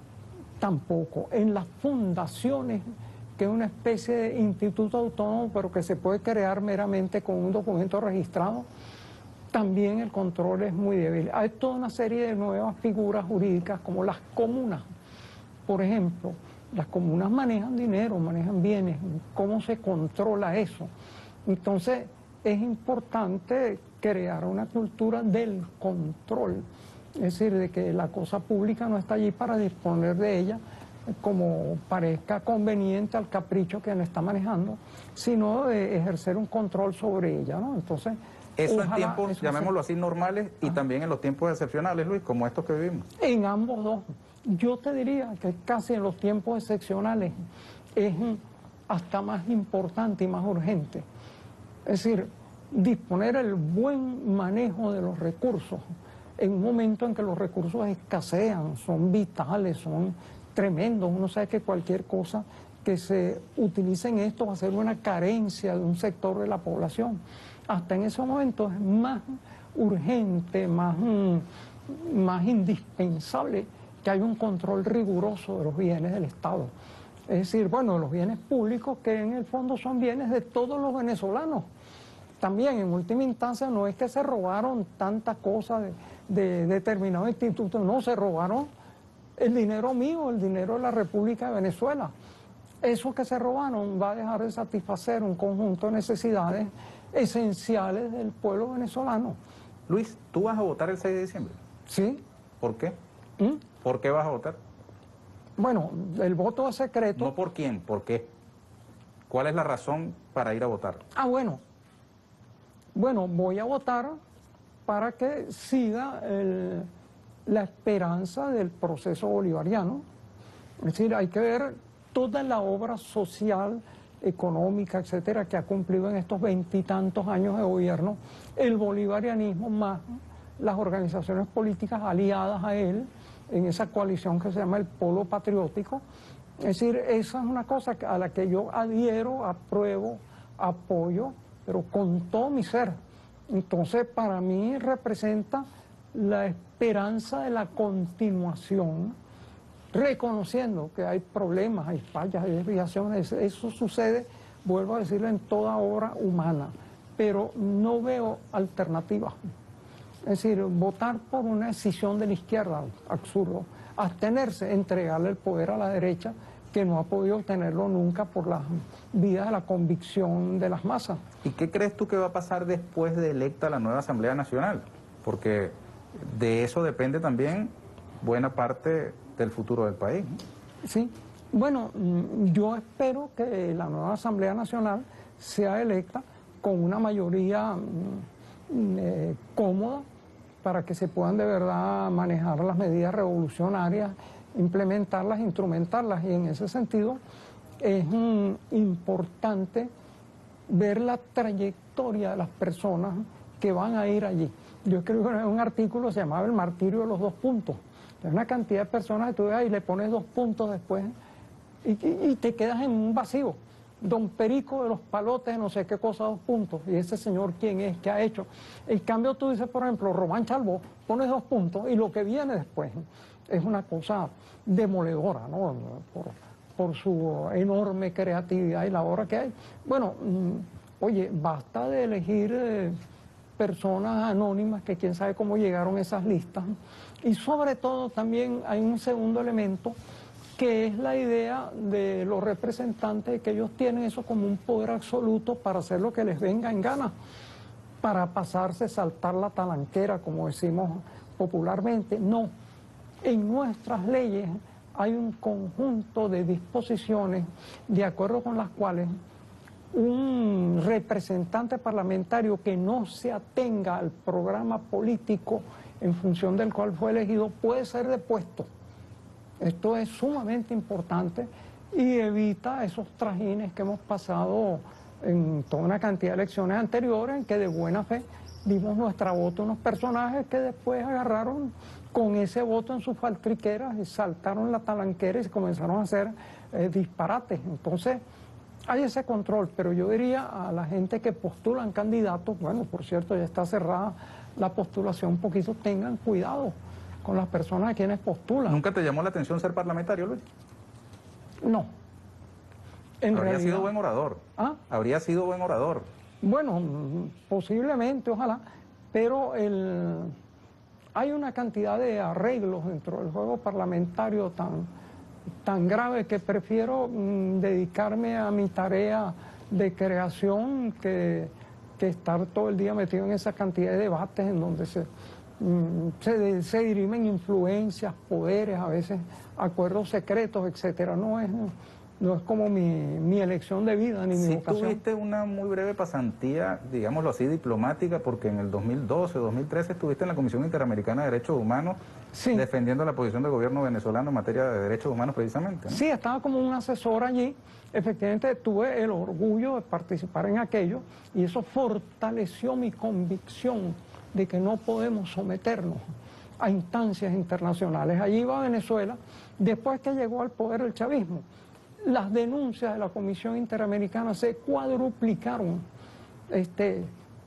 B: tampoco. En las fundaciones, que es una especie de instituto autónomo, pero que se puede crear meramente con un documento registrado, también el control es muy débil. Hay toda una serie de nuevas figuras jurídicas como las comunas. Por ejemplo, las comunas manejan dinero, manejan bienes. ¿Cómo se controla eso? Entonces, es importante crear una cultura del control. Es decir, de que la cosa pública no está allí para disponer de ella como parezca conveniente al capricho que la está manejando, sino de ejercer un control sobre ella, ¿no? Entonces,
C: eso
B: ojalá,
C: en tiempos,
B: eso
C: llamémoslo
B: sea,
C: así, normales y ah. también en los tiempos excepcionales, Luis, como estos que vivimos.
B: En ambos dos. Yo te diría que casi en los tiempos excepcionales es hasta más importante y más urgente. Es decir, disponer el buen manejo de los recursos en un momento en que los recursos escasean, son vitales, son tremendos. Uno sabe que cualquier cosa que se utilice en esto va a ser una carencia de un sector de la población. Hasta en ese momento es más urgente, más, más indispensable que haya un control riguroso de los bienes del Estado. Es decir, bueno, de los bienes públicos que en el fondo son bienes de todos los venezolanos. También en última instancia no es que se robaron tantas cosas de, de determinados institutos, no, se robaron el dinero mío, el dinero de la República de Venezuela. Eso que se robaron va a dejar de satisfacer un conjunto de necesidades esenciales del pueblo venezolano.
C: Luis, ¿tú vas a votar el seis de diciembre?
B: Sí.
C: ¿Por qué?
B: ¿Mm?
C: ¿Por qué vas a votar?
B: Bueno, el voto es secreto.
C: No por quién, ¿por qué? ¿Cuál es la razón para ir a votar?
B: Ah, bueno. Bueno, voy a votar para que siga el, la esperanza del proceso bolivariano. Es decir, hay que ver toda la obra social, económica, etcétera, que ha cumplido en estos veintitantos años de gobierno el bolivarianismo más las organizaciones políticas aliadas a él, en esa coalición que se llama el Polo Patriótico. Es decir, esa es una cosa a la que yo adhiero, apruebo, apoyo, pero con todo mi ser. Entonces, para mí representa la esperanza de la continuación, reconociendo que hay problemas, hay fallas, hay desviaciones. Eso sucede, vuelvo a decirlo, en toda obra humana, pero no veo alternativas. Es decir, votar por una decisión de la izquierda, absurdo. Abstenerse, entregarle el poder a la derecha, que no ha podido obtenerlo nunca por las vías de la convicción de las masas.
C: ¿Y qué crees tú que va a pasar después de electa la nueva Asamblea Nacional? Porque de eso depende también buena parte del futuro del país.
B: Sí, bueno, yo espero que la nueva Asamblea Nacional sea electa con una mayoría eh, cómoda para que se puedan de verdad manejar las medidas revolucionarias, implementarlas, instrumentarlas, y en ese sentido es mm, importante ver la trayectoria de las personas que van a ir allí. Yo escribí un artículo que se llamaba El martirio de los dos puntos. Hay una cantidad de personas que tú ves ahí y le pones dos puntos después y, y, y te quedas en un vacío. Don Perico de los Palotes, no sé qué cosa, dos puntos. Y ese señor, ¿quién es? ¿Qué ha hecho? En cambio, tú dices, por ejemplo, Román Chalbó, pones dos puntos y lo que viene después es una cosa demoledora, ¿no? Por, por su enorme creatividad y la obra que hay. Bueno, mmm, oye, basta de elegir eh, personas anónimas que quién sabe cómo llegaron a esas listas. Y sobre todo también hay un segundo elemento, que es la idea de los representantes, que ellos tienen eso como un poder absoluto para hacer lo que les venga en gana, para pasarse, saltar la talanquera, como decimos popularmente. No, en nuestras leyes hay un conjunto de disposiciones de acuerdo con las cuales un representante parlamentario que no se atenga al programa político en función del cual fue elegido puede ser depuesto. Esto es sumamente importante y evita esos trajines que hemos pasado en toda una cantidad de elecciones anteriores, en que de buena fe dimos nuestra voto a unos personajes que después agarraron con ese voto en sus faltriqueras y saltaron la talanquera y comenzaron a hacer eh, disparates. Entonces, hay ese control, pero yo diría a la gente que postulan candidatos, bueno, por cierto, ya está cerrada la postulación un poquito, tengan cuidado con las personas a quienes postulan.
C: ¿Nunca te llamó la atención ser parlamentario, Luis?
B: No. En
C: Habría
B: realidad,
C: sido buen orador.
B: ¿Ah?
C: Habría sido buen orador.
B: Bueno, posiblemente, ojalá, pero el, hay una cantidad de arreglos dentro del juego parlamentario tan, tan grave que prefiero mm, dedicarme a mi tarea de creación que, que estar todo el día metido en esa cantidad de debates en donde se... Se, se dirimen influencias, poderes, a veces acuerdos secretos, etcétera. No es, no es como mi, mi elección de vida ni mi
C: Sí,
B: vocación.
C: tuviste una muy breve pasantía, digámoslo así, diplomática, porque en el dos mil doce, dos mil trece estuviste en la Comisión Interamericana de Derechos Humanos,
B: sí,
C: defendiendo la posición del gobierno venezolano en materia de derechos humanos precisamente, ¿no?
B: Sí, estaba como un asesor allí. Efectivamente tuve el orgullo de participar en aquello y eso fortaleció mi convicción de que no podemos someternos a instancias internacionales. Allí iba Venezuela, después que llegó al poder el chavismo, las denuncias de la Comisión Interamericana se cuadruplicaron. Este,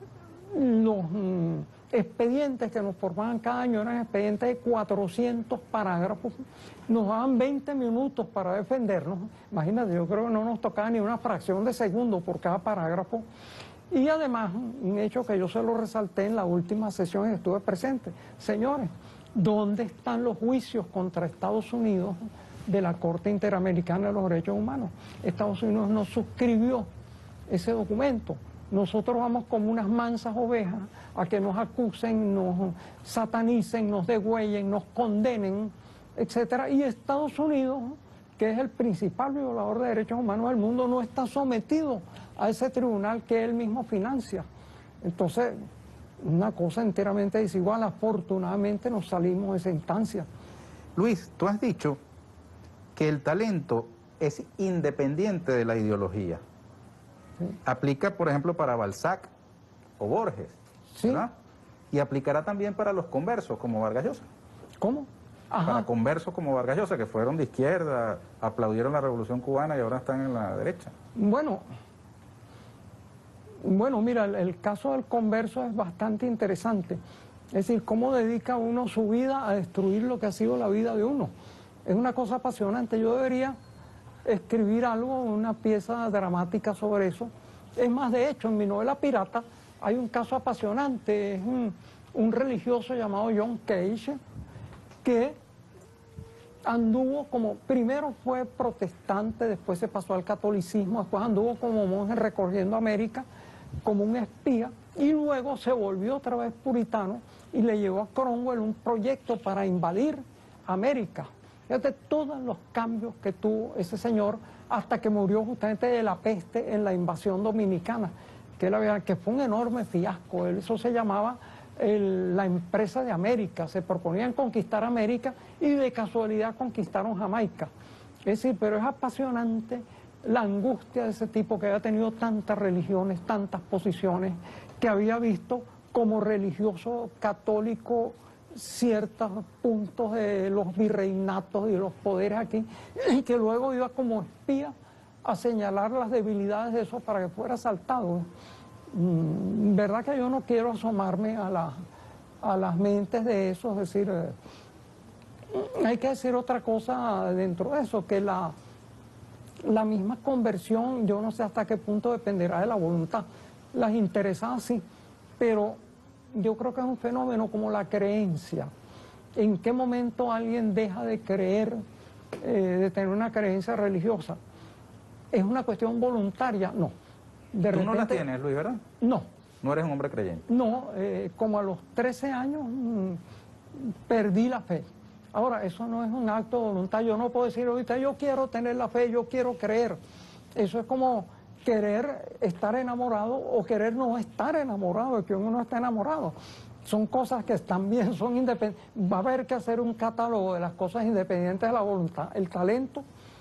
B: los mm, expedientes que nos formaban cada año eran expedientes de cuatrocientos parágrafos, nos daban veinte minutos para defendernos. Imagínate, yo creo que no nos tocaba ni una fracción de segundo por cada parágrafo. Y además, un hecho que yo se lo resalté en la última sesión en que estuve presente. Señores, ¿dónde están los juicios contra Estados Unidos de la Corte Interamericana de los Derechos Humanos? Estados Unidos no suscribió ese documento. Nosotros vamos como unas mansas ovejas a que nos acusen, nos satanicen, nos degüellen, nos condenen, etcétera. Y Estados Unidos, que es el principal violador de derechos humanos del mundo, no está sometido a ese tribunal que él mismo financia. Entonces, una cosa enteramente desigual. Afortunadamente nos salimos de esa instancia.
C: Luis, tú has dicho que el talento es independiente de la ideología. Sí. Aplica, por ejemplo, para Balzac o Borges,
B: sí,
C: ¿verdad? Y aplicará también para los conversos, como Vargas Llosa.
B: ¿Cómo? Ajá.
C: para conversos como Vargas Llosa, que fueron de izquierda, aplaudieron la Revolución Cubana y ahora están en la derecha.
B: Bueno, bueno, mira, el, el caso del converso es bastante interesante. Es decir, cómo dedica uno su vida a destruir lo que ha sido la vida de uno. Es una cosa apasionante. Yo debería escribir algo, una pieza dramática sobre eso. Es más, de hecho, en mi novela Pirata hay un caso apasionante. Es un, un religioso llamado John Cage, que anduvo como, primero fue protestante, después se pasó al catolicismo, después anduvo como monje recorriendo América, como un espía, y luego se volvió otra vez puritano y le llegó a Cromwell un proyecto para invadir América. Fíjate todos los cambios que tuvo ese señor hasta que murió justamente de la peste en la invasión dominicana, que, la, que fue un enorme fiasco. Eso se llamaba el, la empresa de América. Se proponían conquistar América y de casualidad conquistaron Jamaica. Es decir, pero es apasionante la angustia de ese tipo que había tenido tantas religiones, tantas posiciones, que había visto como religioso católico ciertos puntos de los virreinatos y de los poderes aquí, y que luego iba como espía a señalar las debilidades de eso para que fuera asaltado. Mm, verdad que yo no quiero asomarme a, la, a las mentes de eso, es decir, eh, hay que decir otra cosa dentro de eso, que la, la misma conversión, yo no sé hasta qué punto dependerá de la voluntad. Las interesadas sí, pero yo creo que es un fenómeno como la creencia. ¿En qué momento alguien deja de creer, eh, de tener una creencia religiosa? ¿Es una cuestión voluntaria? No. De
C: ¿Tú
B: repente,
C: no la tienes, Luis, verdad?
B: No.
C: ¿No eres un hombre creyente?
B: No, eh, como a los trece años mmm, perdí la fe. Ahora, eso no es un acto de voluntad. Yo no puedo decir ahorita, yo quiero tener la fe, yo quiero creer. Eso es como querer estar enamorado o querer no estar enamorado, de que uno no está enamorado. Son cosas que también son independientes. Va a haber que hacer un catálogo de las cosas independientes de la voluntad. El talento,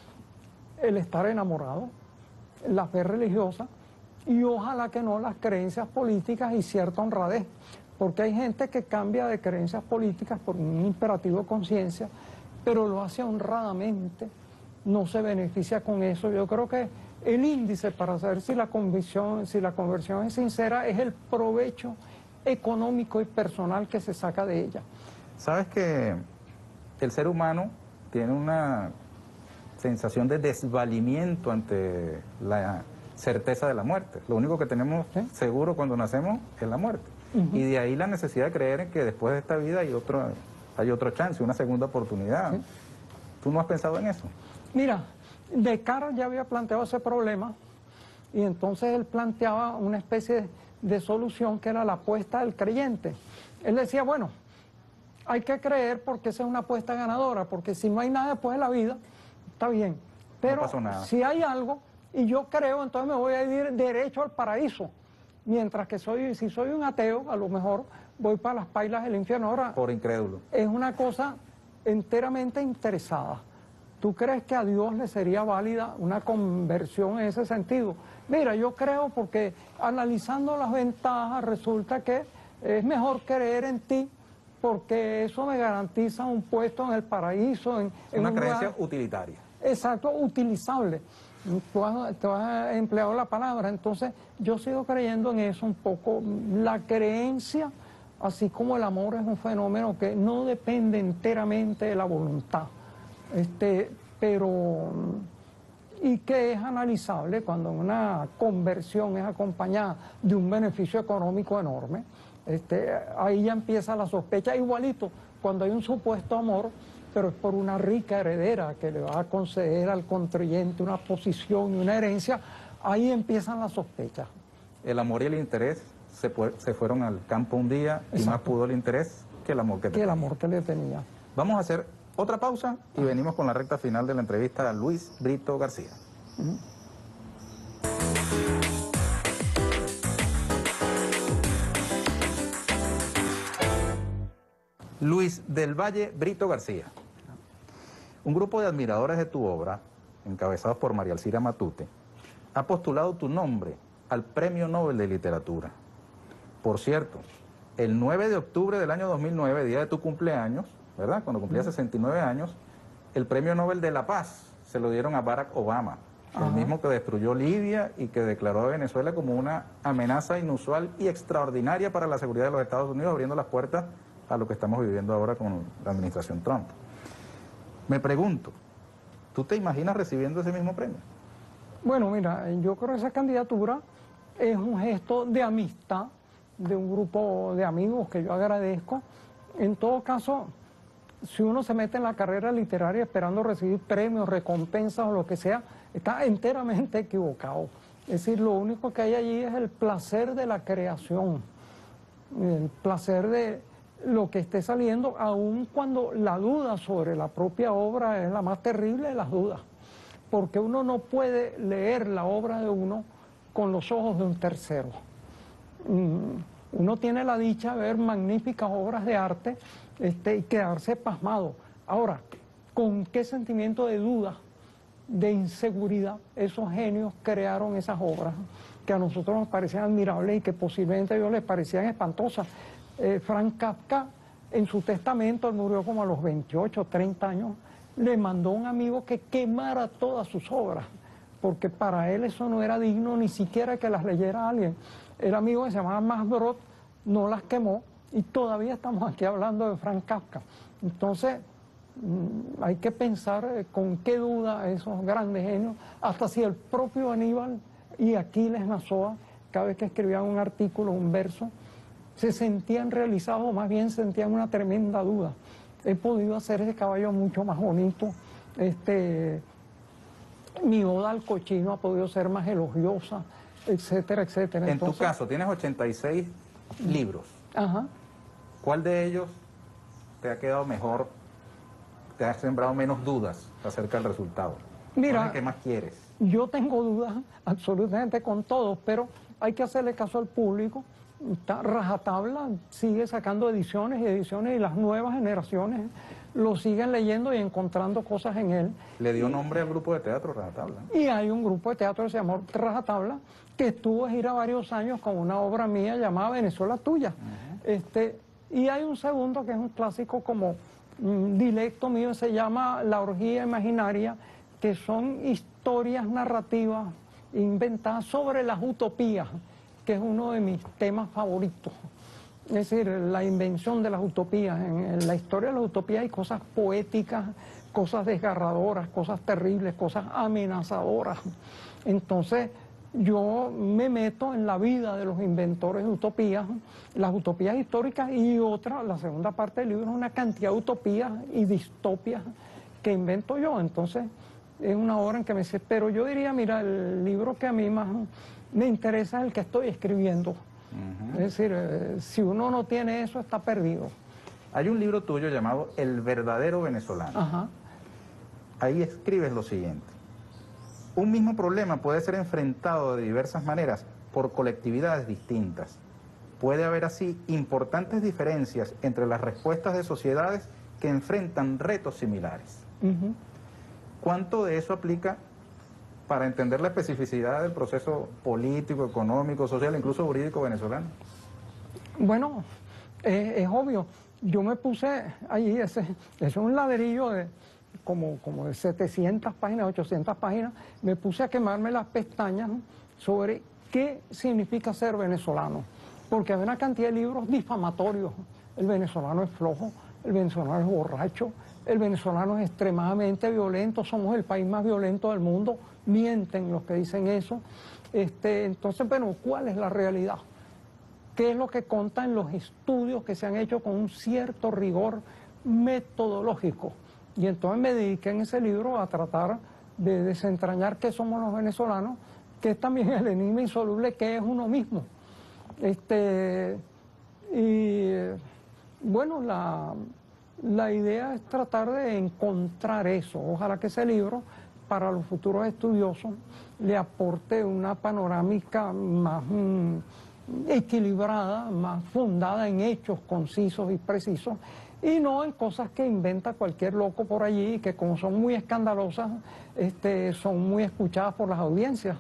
B: el estar enamorado, la fe religiosa y ojalá que no las creencias políticas y cierta honradez. Porque hay gente que cambia de creencias políticas por un imperativo de conciencia, pero lo hace honradamente, no se beneficia con eso. Yo creo que el índice para saber si la convicción, si la conversión es sincera es el provecho económico y personal que se saca de ella.
C: Sabes que el ser humano tiene una sensación de desvalimiento ante la certeza de la muerte. Lo único que tenemos ¿Sí? seguro cuando nacemos es la muerte. Uh-huh. Y de ahí la necesidad de creer en que después de esta vida hay otro, hay otro chance, una segunda oportunidad. ¿Sí? ¿Tú no has pensado en eso?
B: Mira, Descartes ya había planteado ese problema y entonces él planteaba una especie de, de solución que era la apuesta del creyente. Él decía, bueno, hay que creer porque esa es una apuesta ganadora, porque si no hay nada después de la vida, está bien. Pero
C: no pasó nada.
B: Si hay algo y yo creo, entonces me voy a ir derecho al paraíso. Mientras que soy, si soy un ateo, a lo mejor voy para las pailas del infierno. Ahora,
C: por incrédulo.
B: Es una cosa enteramente interesada. ¿Tú crees que a Dios le sería válida una conversión en ese sentido? Mira, yo creo porque analizando las ventajas resulta que es mejor creer en ti porque eso me garantiza un puesto en el paraíso. En, en
C: una
B: un
C: creencia
B: lugar,
C: utilitaria.
B: Exacto, utilizable. Tú has, tú has empleado la palabra, entonces yo sigo creyendo en eso un poco. La creencia, así como el amor, es un fenómeno que no depende enteramente de la voluntad. Este, pero, y que es analizable cuando una conversión es acompañada de un beneficio económico enorme. Este, ahí ya empieza la sospecha, igualito cuando hay un supuesto amor, pero es por una rica heredera que le va a conceder al contribuyente una posición y una herencia, ahí empiezan las sospechas.
C: El amor y el interés se, se fueron al campo un día. Exacto. Y más pudo el interés que el amor que,
B: que, el amor que le tenía.
C: Vamos a hacer otra pausa y venimos con la recta final de la entrevista a Luis Brito García. Uh-huh. Luis del Valle Brito García. Un grupo de admiradores de tu obra, encabezados por María Alcira Matute, ha postulado tu nombre al Premio Nobel de Literatura. Por cierto, el nueve de octubre del año dos mil nueve, día de tu cumpleaños, ¿verdad? Cuando cumplía sesenta y nueve años, el Premio Nobel de la Paz se lo dieron a Barack Obama, Ajá. el mismo que destruyó Libia y que declaró a Venezuela como una amenaza inusual y extraordinaria para la seguridad de los Estados Unidos, abriendo las puertas a lo que estamos viviendo ahora con la administración Trump. Me pregunto, ¿tú te imaginas recibiendo ese mismo premio?
B: Bueno, mira, yo creo que esa candidatura es un gesto de amistad de un grupo de amigos que yo agradezco. En todo caso, si uno se mete en la carrera literaria esperando recibir premios, recompensas o lo que sea, está enteramente equivocado. Es decir, lo único que hay allí es el placer de la creación, el placer de lo que esté saliendo, aun cuando la duda sobre la propia obra es la más terrible de las dudas, porque uno no puede leer la obra de uno con los ojos de un tercero. Uno tiene la dicha de ver magníficas obras de arte este, y quedarse pasmado. Ahora, ¿con qué sentimiento de duda, de inseguridad esos genios crearon esas obras que a nosotros nos parecían admirables y que posiblemente a ellos les parecían espantosas? Eh, Frank Kafka, en su testamento, él murió como a los veintiocho, treinta años, le mandó a un amigo que quemara todas sus obras, porque para él eso no era digno ni siquiera que las leyera alguien. El amigo que se llamaba Max Brod no las quemó y todavía estamos aquí hablando de Frank Kafka. Entonces, mmm, hay que pensar eh, con qué duda esos grandes genios, hasta si el propio Aníbal y Aquiles Nazoa, cada vez que escribían un artículo, un verso, se sentían realizados, o más bien sentían una tremenda duda. He podido hacer ese caballo mucho más bonito, este, mi oda al cochino ha podido ser más elogiosa, etcétera, etcétera.
C: En
B: Entonces,
C: tu caso, tienes ochenta y seis libros.
B: Ajá.
C: ¿Cuál de ellos te ha quedado mejor, te ha sembrado menos dudas acerca del resultado?
B: Mira,
C: ¿qué más quieres?
B: Yo tengo dudas absolutamente con todos, pero hay que hacerle caso al público. Está Rajatabla sigue sacando ediciones y ediciones y las nuevas generaciones lo siguen leyendo y encontrando cosas en él.
C: Le dio nombre al grupo de teatro Rajatabla.
B: Y hay un grupo de teatro que se llamó Rajatabla, que estuvo de gira varios años con una obra mía llamada Venezuela Tuya. Uh-huh. este, y hay un segundo que es un clásico como un dilecto mío, se llama La Orgía Imaginaria, que son historias narrativas inventadas sobre las utopías, que es uno de mis temas favoritos. Es decir, la invención de las utopías. En, en la historia de las utopías hay cosas poéticas, cosas desgarradoras, cosas terribles, cosas amenazadoras. Entonces, yo me meto en la vida de los inventores de utopías, las utopías históricas y otra, la segunda parte del libro es una cantidad de utopías y distopias que invento yo. Entonces, es una obra en que me dice, pero yo diría, mira, el libro que a mí más me interesa es el que estoy escribiendo. Uh-huh. Es decir, eh, si uno no tiene eso, está perdido.
C: Hay un libro tuyo llamado El verdadero venezolano.
B: Ajá.
C: Ahí escribes lo siguiente. Un mismo problema puede ser enfrentado de diversas maneras por colectividades distintas. Puede haber así importantes diferencias entre las respuestas de sociedades que enfrentan retos similares. Uh-huh. ¿Cuánto de eso aplica para entender la especificidad del proceso político, económico, social, incluso jurídico venezolano?
B: Bueno, eh, es obvio. Yo me puse allí, ese, ese es un ladrillo de como, como de setecientas páginas, ochocientas páginas, me puse a quemarme las pestañas sobre qué significa ser venezolano. Porque hay una cantidad de libros difamatorios. El venezolano es flojo, el venezolano es borracho, el venezolano es extremadamente violento, somos el país más violento del mundo, mienten los que dicen eso. Este, entonces, bueno, ¿cuál es la realidad? ¿Qué es lo que conta en los estudios que se han hecho con un cierto rigor metodológico? Y entonces me dediqué en ese libro a tratar de desentrañar qué somos los venezolanos, que es también el enigma insoluble que es uno mismo. Este, y bueno, la... La idea es tratar de encontrar eso. Ojalá que ese libro, para los futuros estudiosos, le aporte una panorámica más mm, equilibrada, más fundada en hechos concisos y precisos, y no en cosas que inventa cualquier loco por allí, que como son muy escandalosas, este, son muy escuchadas por las audiencias.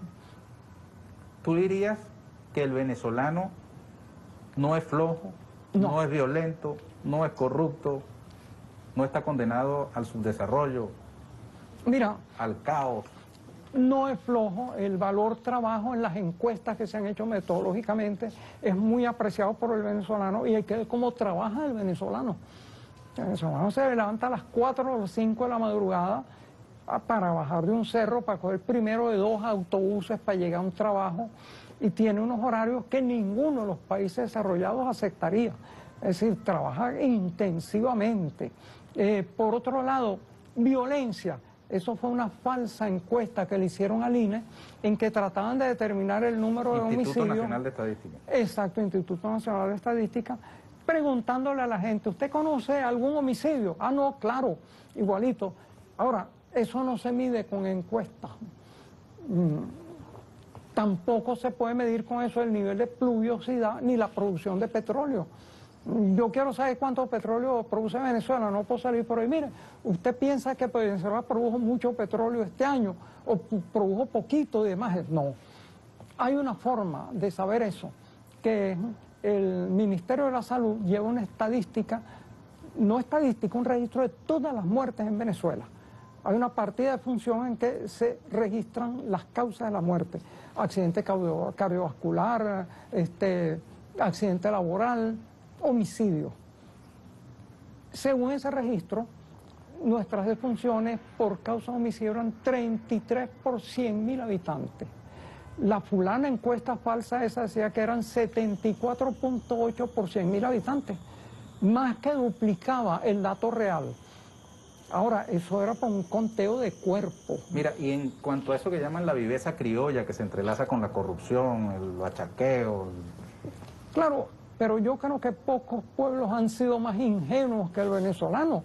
C: ¿Tú dirías que el venezolano no es flojo, no, no es violento, no es corrupto? no está condenado al subdesarrollo,
B: Mira,
C: al caos.
B: No es flojo, el valor trabajo en las encuestas que se han hecho metodológicamente es muy apreciado por el venezolano y hay que ver cómo trabaja el venezolano. El venezolano se levanta a las cuatro o las cinco de la madrugada para bajar de un cerro, para coger primero de dos autobuses para llegar a un trabajo y tiene unos horarios que ninguno de los países desarrollados aceptaría. Es decir, trabaja intensivamente. Eh, por otro lado, violencia. Eso fue una falsa encuesta que le hicieron al I N E en que trataban de determinar el número de homicidios.
C: Instituto Nacional de Estadística.
B: Exacto, Instituto Nacional de Estadística, preguntándole a la gente, ¿usted conoce algún homicidio? Ah, no, claro, igualito. Ahora, eso no se mide con encuestas. Mm. Tampoco se puede medir con eso el nivel de pluviosidad ni la producción de petróleo. Yo quiero saber cuánto petróleo produce Venezuela, no puedo salir por ahí. Mire, usted piensa que Venezuela produjo mucho petróleo este año o produjo poquito y demás. No. Hay una forma de saber eso, que el Ministerio de la Salud lleva una estadística, no estadística, un registro de todas las muertes en Venezuela. Hay una partida de función en que se registran las causas de la muerte. Accidente cardiovascular, este, accidente laboral, homicidio. Según ese registro, nuestras defunciones por causa de homicidio eran treinta y tres por cien mil habitantes. La fulana encuesta falsa esa decía que eran setenta y cuatro punto ocho por cien mil habitantes, más que duplicaba el dato real. Ahora, eso era por un conteo de cuerpos.
C: Mira, y en cuanto a eso que llaman la viveza criolla, que se entrelaza con la corrupción, el bachaqueo... El...
B: Claro, pero yo creo que pocos pueblos han sido más ingenuos que el venezolano.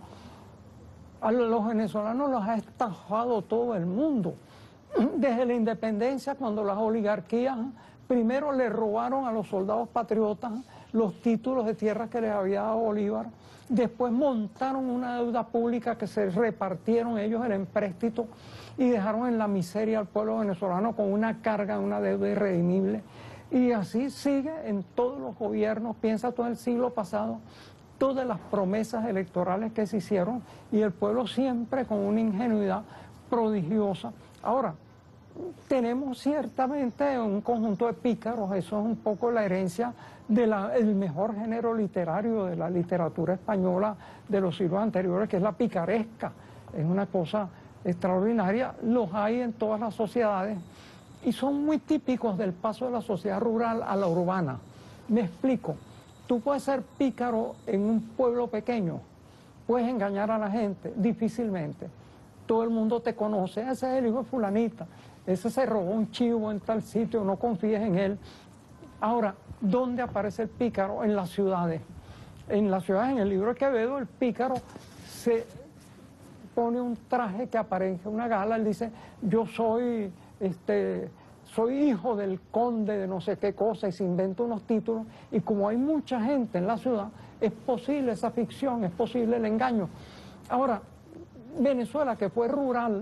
B: A los venezolanos los ha estafado todo el mundo. Desde la independencia, cuando las oligarquías primero le robaron a los soldados patriotas los títulos de tierra que les había dado Bolívar, después montaron una deuda pública que se repartieron ellos el empréstito y dejaron en la miseria al pueblo venezolano con una carga, una deuda irredimible. Y así sigue en todos los gobiernos, piensa todo el siglo pasado, todas las promesas electorales que se hicieron y el pueblo siempre con una ingenuidad prodigiosa. Ahora, tenemos ciertamente un conjunto de pícaros, eso es un poco la herencia del mejor género literario de la literatura española de los siglos anteriores, que es la picaresca, es una cosa extraordinaria, los hay en todas las sociedades. Y son muy típicos del paso de la sociedad rural a la urbana. Me explico. Tú puedes ser pícaro en un pueblo pequeño, puedes engañar a la gente difícilmente. Todo el mundo te conoce, ese es el hijo de fulanita, ese se robó un chivo en tal sitio, no confíes en él. Ahora, ¿dónde aparece el pícaro? En las ciudades. En las ciudades, en el libro de Quevedo, el pícaro se pone un traje que aparece una gala, él dice, yo soy... Este, soy hijo del conde de no sé qué cosa y se inventa unos títulos y como hay mucha gente en la ciudad, es posible esa ficción, es posible el engaño. Ahora, Venezuela, que fue rural,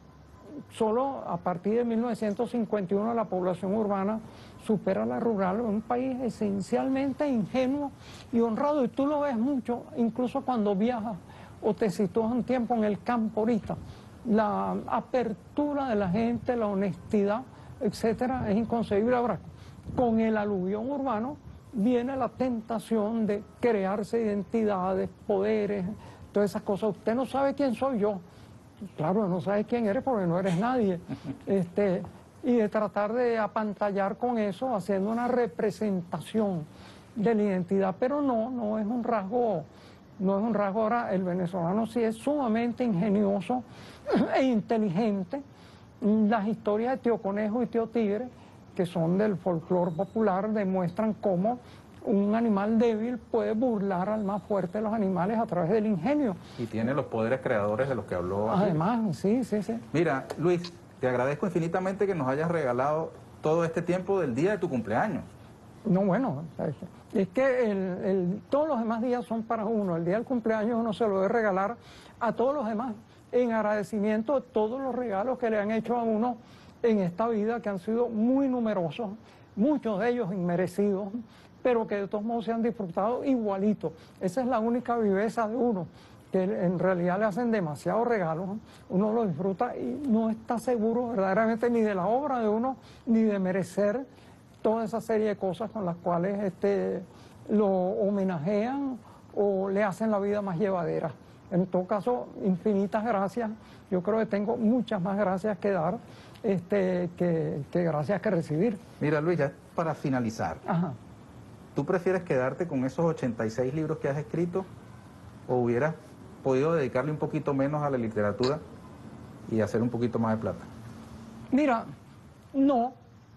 B: solo a partir de mil novecientos cincuenta y uno la población urbana supera la rural, es un país esencialmente ingenuo y honrado y tú lo ves mucho, incluso cuando viajas o te sitúas un tiempo en el campo ahorita. La apertura de la gente, la honestidad, etcétera, es inconcebible. Ahora, con el aluvión urbano viene la tentación de crearse identidades, poderes, todas esas cosas. Usted no sabe quién soy yo. Claro, no sabes quién eres porque no eres nadie. Este, y de tratar de apantallar con eso, haciendo una representación de la identidad. Pero no, no es un rasgo, no es un rasgo. Ahora, el venezolano sí es sumamente ingenioso e inteligente. Las historias de Tío Conejo y Tío Tigre, que son del folclore popular, demuestran cómo un animal débil puede burlar al más fuerte de los animales a través del ingenio.
C: Y tiene los poderes creadores de los que habló.
B: Además, sí, sí, sí.
C: Mira, Luis, te agradezco infinitamente que nos hayas regalado todo este tiempo del día de tu cumpleaños.
B: No, bueno, es que el, el, todos los demás días son para uno. El día del cumpleaños uno se lo debe regalar a todos los demás, en agradecimiento de todos los regalos que le han hecho a uno en esta vida, que han sido muy numerosos, muchos de ellos inmerecidos, pero que de todos modos se han disfrutado igualito. Esa es la única viveza de uno, que en realidad le hacen demasiados regalos, uno lo disfruta y no está seguro verdaderamente ni de la obra de uno, ni de merecer toda esa serie de cosas con las cuales este, lo homenajean o le hacen la vida más llevadera. En todo caso, infinitas gracias. Yo creo que tengo muchas más gracias que dar este, que, que gracias que recibir.
C: Mira, Luis, ya para finalizar,
B: Ajá.
C: ¿tú prefieres quedarte con esos ochenta y seis libros que has escrito o hubieras podido dedicarle un poquito menos a la literatura y hacer un poquito más de plata?
B: Mira, no.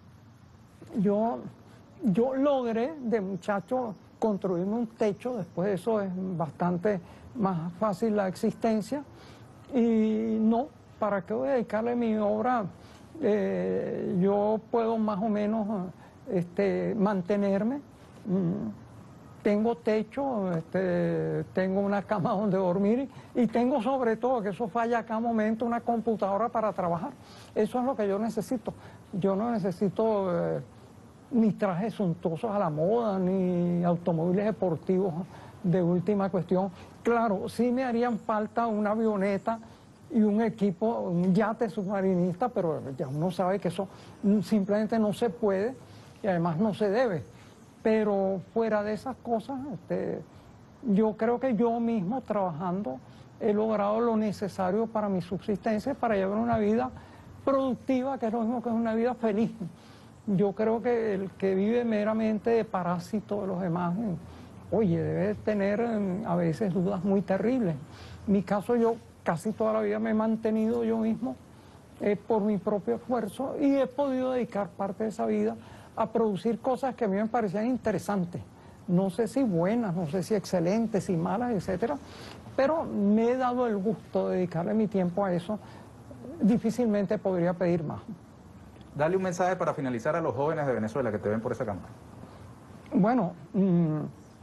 B: Yo, yo logré de muchacho construirme un techo, después de eso es bastante más fácil la existencia. Y no, ¿para qué voy a dedicarle mi obra? Eh, yo puedo más o menos este, mantenerme. Mm, tengo techo, este, tengo una cama donde dormir y tengo sobre todo, que eso falla a cada momento, una computadora para trabajar. Eso es lo que yo necesito. Yo no necesito eh, ni trajes suntuosos a la moda, ni automóviles deportivos de última cuestión. Claro, sí me harían falta una avioneta y un equipo, un yate submarinista, pero ya uno sabe que eso simplemente no se puede y además no se debe. Pero fuera de esas cosas, este, yo creo que yo mismo trabajando he logrado lo necesario para mi subsistencia, para llevar una vida productiva, que es lo mismo que es una vida feliz. Yo creo que el que vive meramente de parásito de los demás, oye, debe tener a veces dudas muy terribles. En mi caso, yo casi toda la vida me he mantenido yo mismo eh, por mi propio esfuerzo y he podido dedicar parte de esa vida a producir cosas que a mí me parecían interesantes. No sé si buenas, no sé si excelentes, si malas, etcétera, pero me he dado el gusto de dedicarle mi tiempo a eso. Difícilmente podría pedir más.
C: Dale un mensaje para finalizar a los jóvenes de Venezuela que te ven por esa cámara.
B: Bueno, mmm,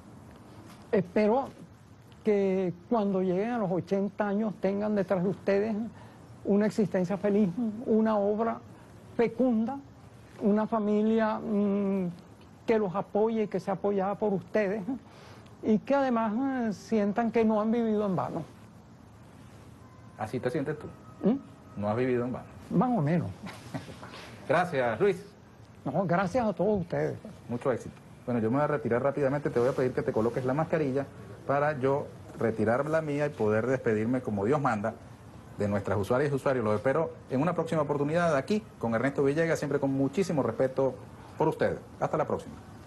B: espero que cuando lleguen a los ochenta años tengan detrás de ustedes una existencia feliz, una obra fecunda, una familia mmm, que los apoye y que sea apoyada por ustedes y que además eh, sientan que no han vivido en vano.
C: ¿Así te sientes tú?
B: ¿Mm?
C: No has vivido en vano.
B: Más o menos.
C: Gracias, Luis.
B: No, gracias a todos ustedes.
C: Mucho éxito. Bueno, yo me voy a retirar rápidamente. Te voy a pedir que te coloques la mascarilla para yo retirar la mía y poder despedirme como Dios manda de nuestras usuarias y usuarios. Los espero en una próxima oportunidad aquí con Ernesto Villegas, siempre con muchísimo respeto por ustedes. Hasta la próxima.